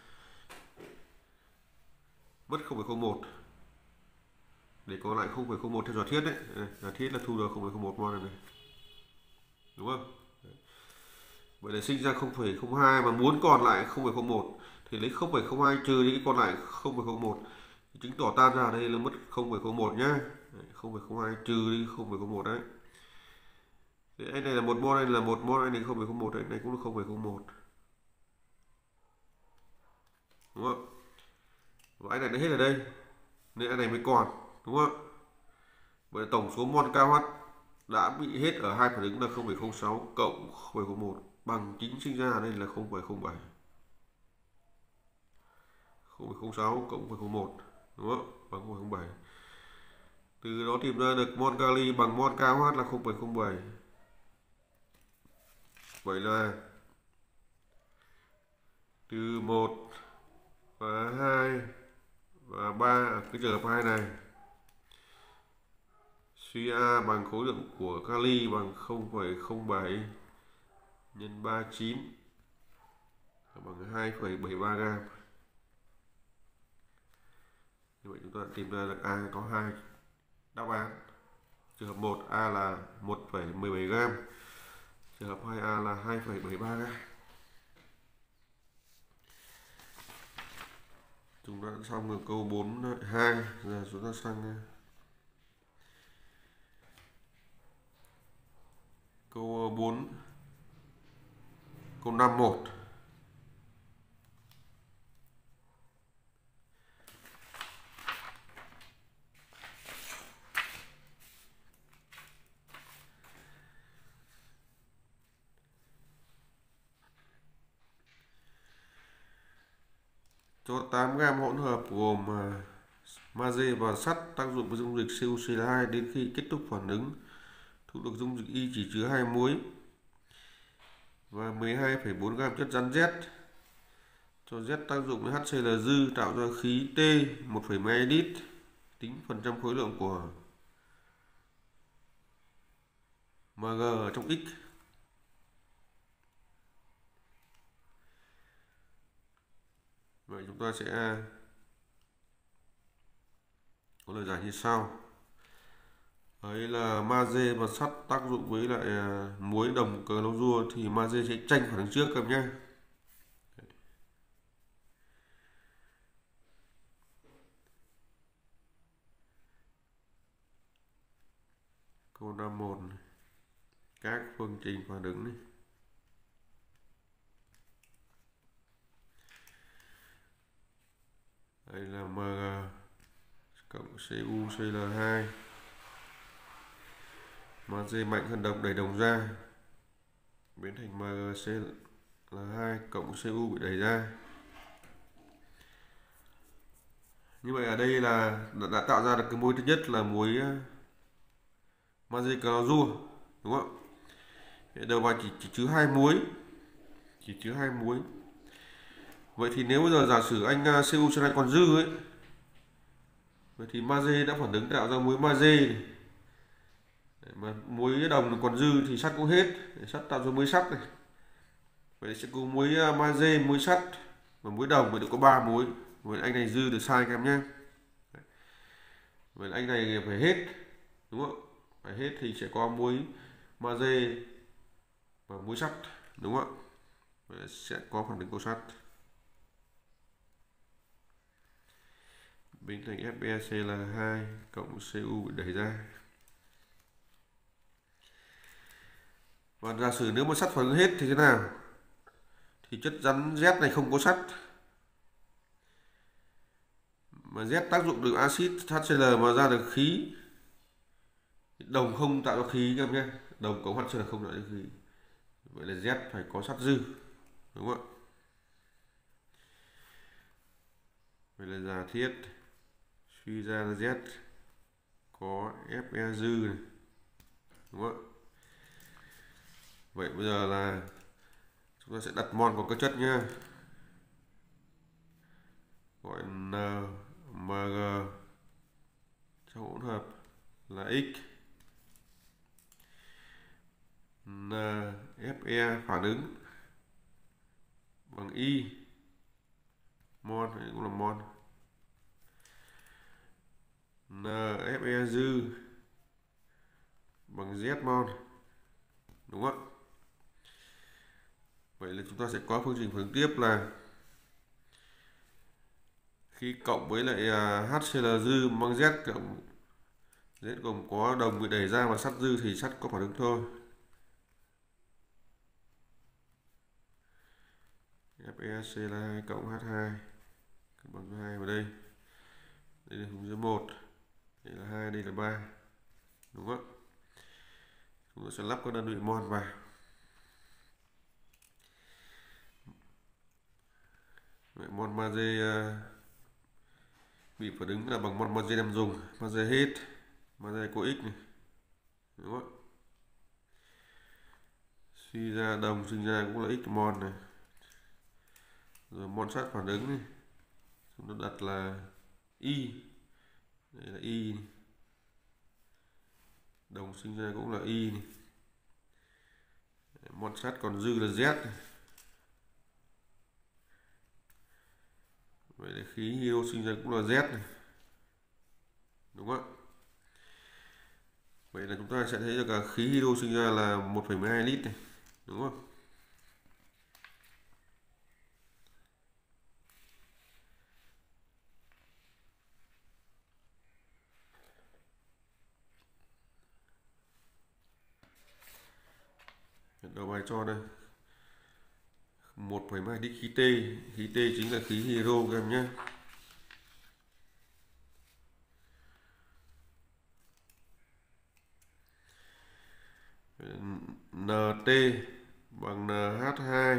mất 0,01 để có lại 0,01 theo giả thiết đấy. Giả thiết là thu được 0,01 mol này. Đúng không? Vậy là sinh ra 0,02 mà muốn còn lại 0,01 thì lấy 0,02 trừ đi cái còn lại 0,01, chứng tỏ tan ra đây là mất 0,01 nhá. 0,02 trừ đi 0,01 đấy. Thì anh này là 1 mol, anh là 1 mol, anh này 0,01, anh này cũng là 0,01. Đúng không? Và anh này đã hết ở đây nên anh này mới còn, đúng không? Vậy tổng số mol KH đã bị hết ở hai phản ứng là 0,06 cộng 0,01 bằng chính sinh ra ở đây là 0,07. 0,06 cộng 0,01, đúng không? Bằng 0,07. Từ đó tìm ra được mol kali bằng mol KH là 0,07. Vậy là từ 1 và 2 và 3 ở cái trường hợp 2 này, suy A bằng khối lượng của kali bằng 0,07 nhân 39 bằng 2,73 gam. Như vậy chúng ta tìm ra được A có 2 đáp án. Trường hợp 1 A là 1,17 gam, trường hợp 2A là 2,73 gam. Chúng ta đã xong được câu 4.2. Giờ chúng ta sang câu 4. Câu 51. Cho 8 gam hỗn hợp gồm magie và sắt tác dụng với dung dịch CuCl2 đến khi kết thúc phản ứng thu được dung dịch Y chỉ chứa 2 muối và 12,4 gam chất rắn Z. Cho Z tác dụng với HCl dư tạo ra khí T 1,12 lít. Tính phần trăm khối lượng của Mg ở trong X. Vậy chúng ta sẽ có lời giải như sau. Ấy là magie và sắt tác dụng với lại muối đồng clo thì magie sẽ tranh phản ứng trước các em nhé. Câu 51 này. Các phương trình phản ứng này. Đây là Mg cộng CuCl2. Magie mạnh hơn đồng, đẩy đồng ra biến thành MgCl2 cộng Cu bị đẩy ra. Như vậy ở đây là đã tạo ra được cái muối thứ nhất là muối magie clo, đúng không? Đầu vào chỉ chứa 2 muối, chỉ chứa 2 muối. Vậy thì nếu bây giờ giả sử anh CuCl2 còn dư ấy, vậy thì magie đã phản ứng tạo ra muối magie này. Mà muối đồng còn dư thì sắt cũng hết, để sắt tạo ra muối sắt này. Vậy sẽ có muối magie, muối sắt và muối đồng, vậy được có 3 muối. Vậy anh này dư được sai các em nhé. Vậy anh này phải hết, đúng không? Phải hết thì sẽ có muối magie và muối sắt, đúng không? Vậy sẽ có phản ứng của sắt. Biến thành FeCl2 cộng Cu bị đẩy ra. Và giả sử nếu mà sắt phản ứng hết thì thế nào? Thì chất rắn Z này không có sắt. Mà Z tác dụng được axit HCl mà ra được khí. Đồng không tạo ra khí các em nhé. Đồng cộng HCl không tạo ra khí. Vậy là Z phải có sắt dư, đúng không ạ? Vậy là giả thiết suy ra là Z có Fe dư này, đúng không ạ? Vậy bây giờ là chúng ta sẽ đặt mol của các chất nhé. Gọi NMG trong hỗn hợp là X. NFe phản ứng bằng Y. Mol này cũng là mol. NFe dư bằng Z mol, đúng không? Vậy là chúng ta sẽ có phương trình phản ứng tiếp là khi cộng với lại HCl dư bằng Z cộng Z gồm có đồng bị đẩy ra và sắt dư thì sắt có phản ứng thôi. FeCl2 cộng H2 bằng 2 vào đây. Đây là phương số 1. Đây là 2, đây là 3. Đúng không? Chúng ta sẽ lắp các đơn vị mol vào. Vậy mol magie bị phản ứng là bằng mol magie đang dùng, magie hết, magie có X này. Đúng không? Suy ra đồng sinh ra cũng là X mol này. Rồi mol sắt phản ứng này. Chúng ta đặt là Y. Đây là Y này. Đồng sinh ra cũng là Y này. Mol sắt còn dư là Z này. Vậy là khí hydro sinh ra cũng là Z này. Đúng không? Vậy là chúng ta sẽ thấy được là khí hydro sinh ra là 1,12 lít này. Đúng không? Đầu bài cho đây. 1,2 lít khí T. Khí T chính là khí hydro các em nhé. NT bằng NH2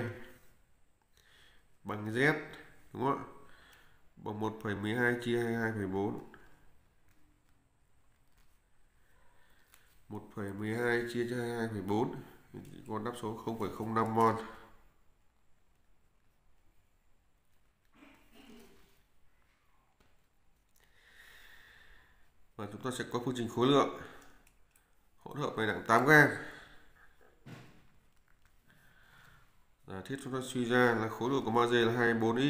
bằng Z, đúng không ạ? Bằng 1,12 chia 22,4. 1,12 chia cho 22,4, con đáp số 0,05 mol. Và chúng ta sẽ có phương trình khối lượng hỗn hợp này nặng 8 gram. Giả thiết chúng ta suy ra là khối lượng của magie là 24x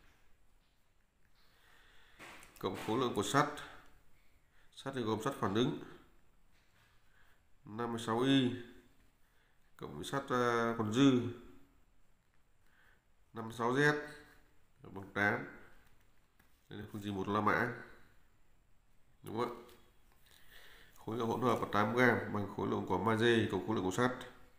cộng khối lượng của sắt. Sắt thì gồm sắt phản ứng 56y cộng với sắt còn dư 56Z bằng 8. Đây là phương trình một La Mã, đúng không ạ? Khối lượng hỗn hợp là 8 gram bằng khối lượng của magie cộng khối lượng của sắt.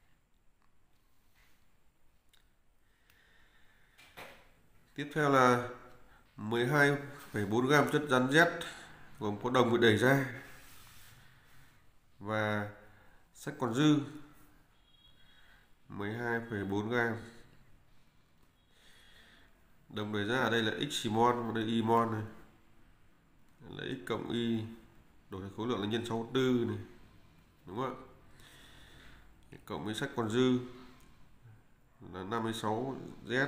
Tiếp theo là 12,4 gram chất rắn Z gồm có đồng bị đẩy ra và sắt còn dư 12,4 gram. Đồng đẩy ra ở đây là x xì mol, và đây y mol này. Là x cộng y đổi thành khối lượng là nhân 64 này, đúng không ạ? Cộng với sắt còn dư là 56Z.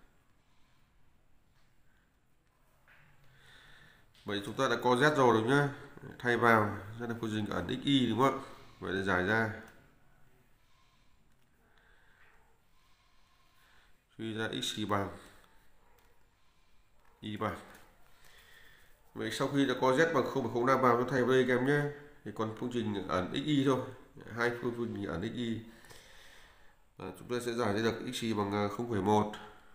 Vậy chúng ta đã có Z rồi đúng nhá. Thay vào ra là phương trình ẩn xy, đúng không ạ? Vậy là giải ra suy ra x xì bằng y bằng. Vậy sau khi đã có Z bằng 0,05 vào, nó thay vào đây các em nhé. Thì còn phương trình ẩn xy thôi. Hai phương trình ẩn xy. Chúng ta sẽ giải ra được x xì bằng 0,1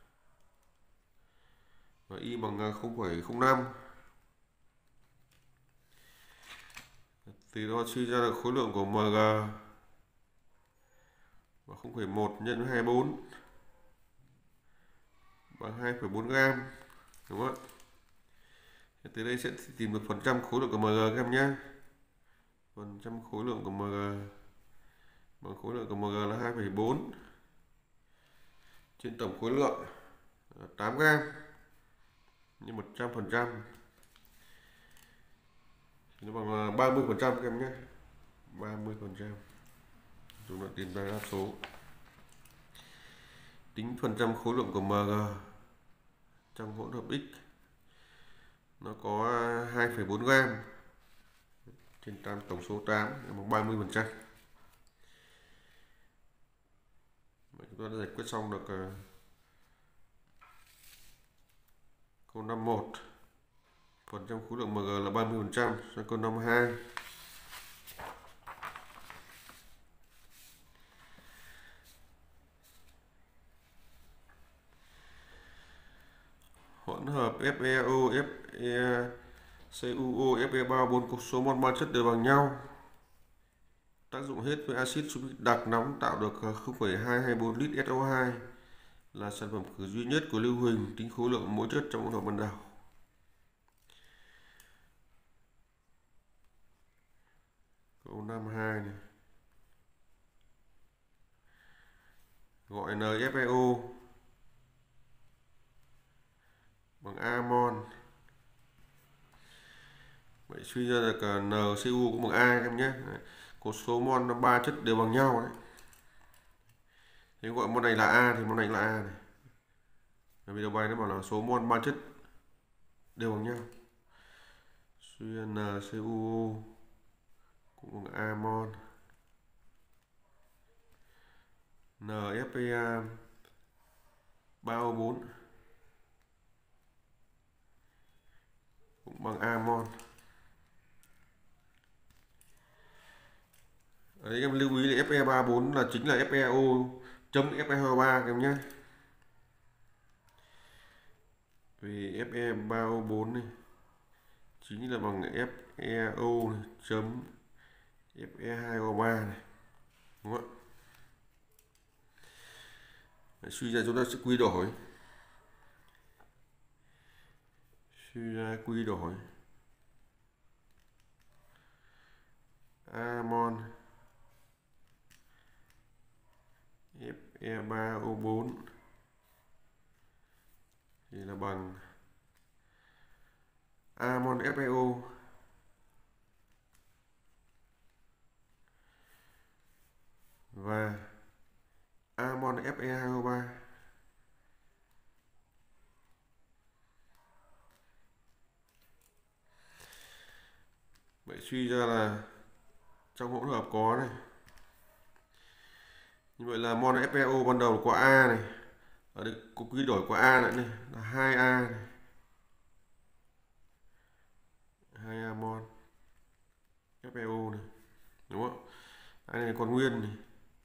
và y bằng 0,05. Từ đó suy ra được khối lượng của Mg và 0,1 nhân với 24 bằng 2,4 gram, đúng không ạ? Từ đây sẽ tìm được phần trăm khối lượng của Mg các em nhé. Phần trăm khối lượng của Mg bằng khối lượng của Mg là 2,4 trên tổng khối lượng 8 gram nhân 100%. Nó bằng 30% các em nhé. 30%. Chúng ta tìm ra đáp số. Tính phần trăm khối lượng của Mg trong hỗn hợp X. Nó có 2,4 gram trên tổng số 8 bằng 30%. Chúng ta đã giải quyết xong được câu 51. Phần trăm khối lượng Mg là 30%. Sang câu 52. Hỗn hợp FeO, FeCuO, Fe3O 4 số mol ma chất đều bằng nhau. Tác dụng hết với axit sulfuric đặc nóng tạo được 0,224 lít SO2 là sản phẩm khử duy nhất của lưu huỳnh. Tính khối lượng mỗi chất trong hỗn hợp ban đầu. Câu 52 này. Gọi NFeO bằng A mol. Vậy suy ra được NCU cũng bằng A các em nhé. Có số mol nó 3 chất đều bằng nhau đấy. Thế gọi mol này là A thì mol này là A này. Bởi vì đầu bài nó bảo là số mol 3 chất đều bằng nhau. Suy ra NCU cũng bằng A mol. NFeA 3O4 cũng bằng A mol. Ở đây em lưu ý là Fe34 là chính là FeO chấm Fe23 các em nhé. Vì Fe3O4 này chính là bằng FeO này, chấm Fe2O3 này, đúng không ạ? Suy ra chúng ta sẽ quy đổi. Suy ra quy đổi amon Fe3O4 thì là bằng amon FeO và amon Fe2O3. Vậy suy ra là trong hỗn hợp có này, như vậy là mol FeO ban đầu có A này, ở đây có quy đổi của A nữa này là 2A này, 2A mol FeO này, đúng không? Cái này còn nguyên này,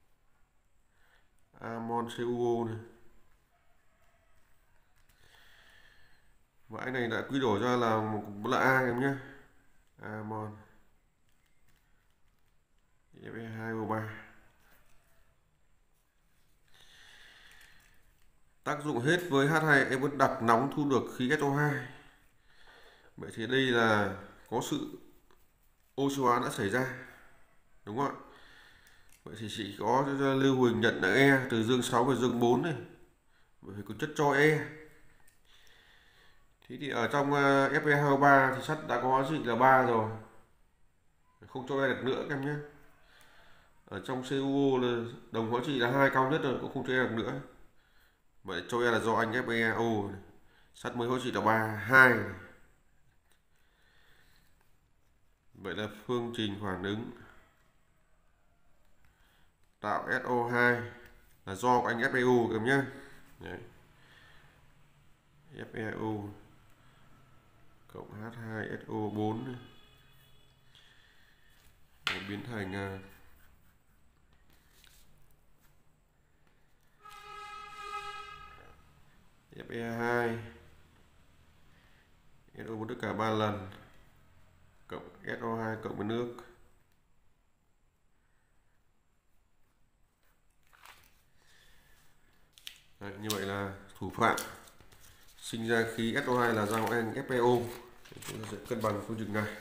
A mol CuO này, và cái này đã quy đổi ra là một là A em nhé, A mol Fe2O3. Tác dụng hết với H2 em vẫn đặt nóng thu được khí SO2. Vậy thì đây là có sự oxy hóa đã xảy ra, đúng không ạ? Vậy thì chỉ có lưu huỳnh nhận là E từ dương 6 về dương 4 này, bởi vì có chất cho E. Thế thì ở trong Fe2O3 thì sắt đã có gì là 3 rồi, không cho E được nữa các em nhé. Ở trong CuO là đồng hóa trị là 2 cao nhất rồi, cũng không cho E được nữa. Vậy cho E là do anh FeO, sắt mới hóa trị là 3, 2. Vậy là phương trình phản ứng tạo SO2 là do anh FeO các em nhé. Đấy. FeO cộng H2SO4 biến thành Fe2 SO4 tất cả 3 lần cộng SO2 cộng với nước. Đấy, như vậy là thủ phạm sinh ra khí SO2 là do anh FeO. Chúng ta sẽ cân bằng phương trình này.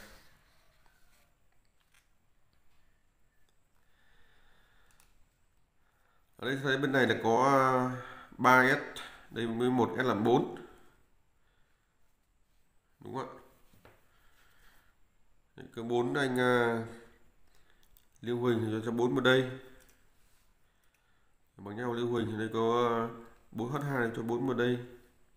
Ở đây thấy bên này là có 3S, đây với 1S là 4. Đúng không ạ? Cái 4 anh lưu huỳnh cho 4 vào đây. Bằng nhau lưu huỳnh thì đây có 4H2 cho 4 vào đây.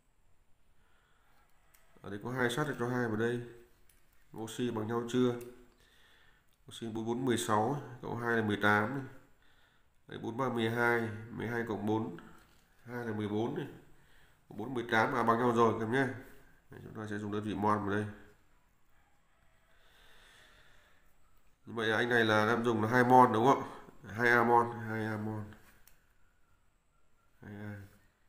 Ở đây có 2 sắt cho 2 vào đây. Oxy bằng nhau chưa? Oxy 44 16 cộng 2 là 18 này. Đấy, 43 12, 12 cộng 4 2 là 14 này. 4 18 bằng nhau rồi các em nhé. Chúng ta sẽ dùng đơn vị mol vào đây. Như vậy anh này là đang dùng là 2 mol đúng không? 2A mol, 2A mol. 2A.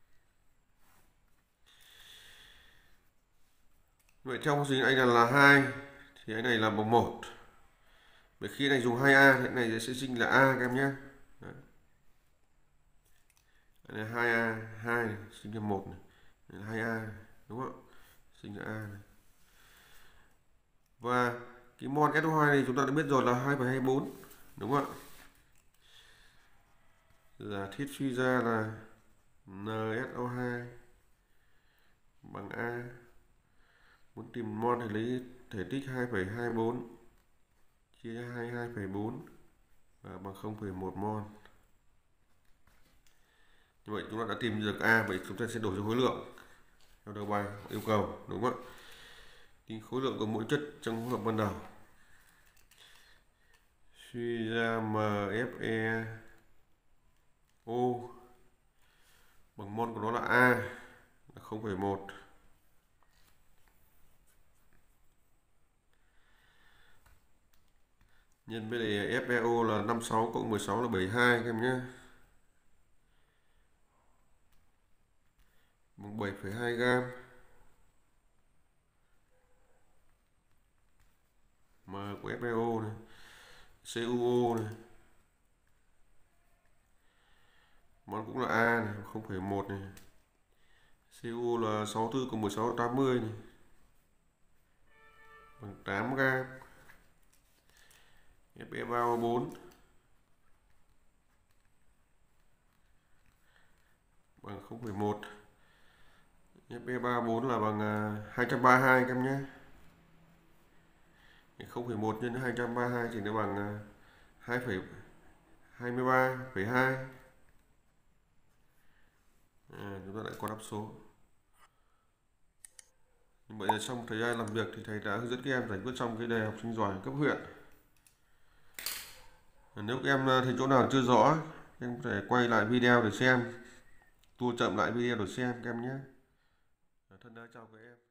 Vậy trong phương trình anh là 2 thì anh này là bằng 1. Vậy khi này dùng 2A thì anh này sẽ sinh là A các em nhé. Đấy. Đây là 2A, 2 này, sinh ra 1 này. Đây là 2A này, đúng không? Sinh ra A này. Và cái mol SO2 này chúng ta đã biết rồi là 2,24, đúng không ạ? Giả thiết suy ra là NSO2 bằng A. Muốn tìm mol thì lấy thể tích 2,24 chia cho 2,4 và bằng 0,1 mol. Như vậy chúng ta đã tìm được A, vậy chúng ta sẽ đổi cho khối lượng theo đầu bài yêu cầu, đúng không ạ? Thì khối lượng của mỗi chất trong hỗn hợp ban đầu. Suy ra MFeO bằng mol của nó là A là 0,1. Nhân với lại FeO là 56 cộng 16 là 72 các em nhé. Bằng 7,2 gam. M của FeO này, CuO này. Mol Nó cũng là A này, 0,1 này. CU là 64 cộng 16 là 80 này. Bằng 8 gam. Fe3O4 bằng 0,1. Fe3O4 là bằng 232 các em nhé. 0,1 nhân 232 thì nó bằng 2,23,2. Chúng ta lại có đáp số. Vậy là trong thời gian làm việc thì thầy đã hướng dẫn các em giải quyết xong cái đề học sinh giỏi cấp huyện. Nếu các em thấy chỗ nào chưa rõ, các em có thể quay lại video để xem, tua chậm lại video để xem các em nhé. Thân ái chào các em.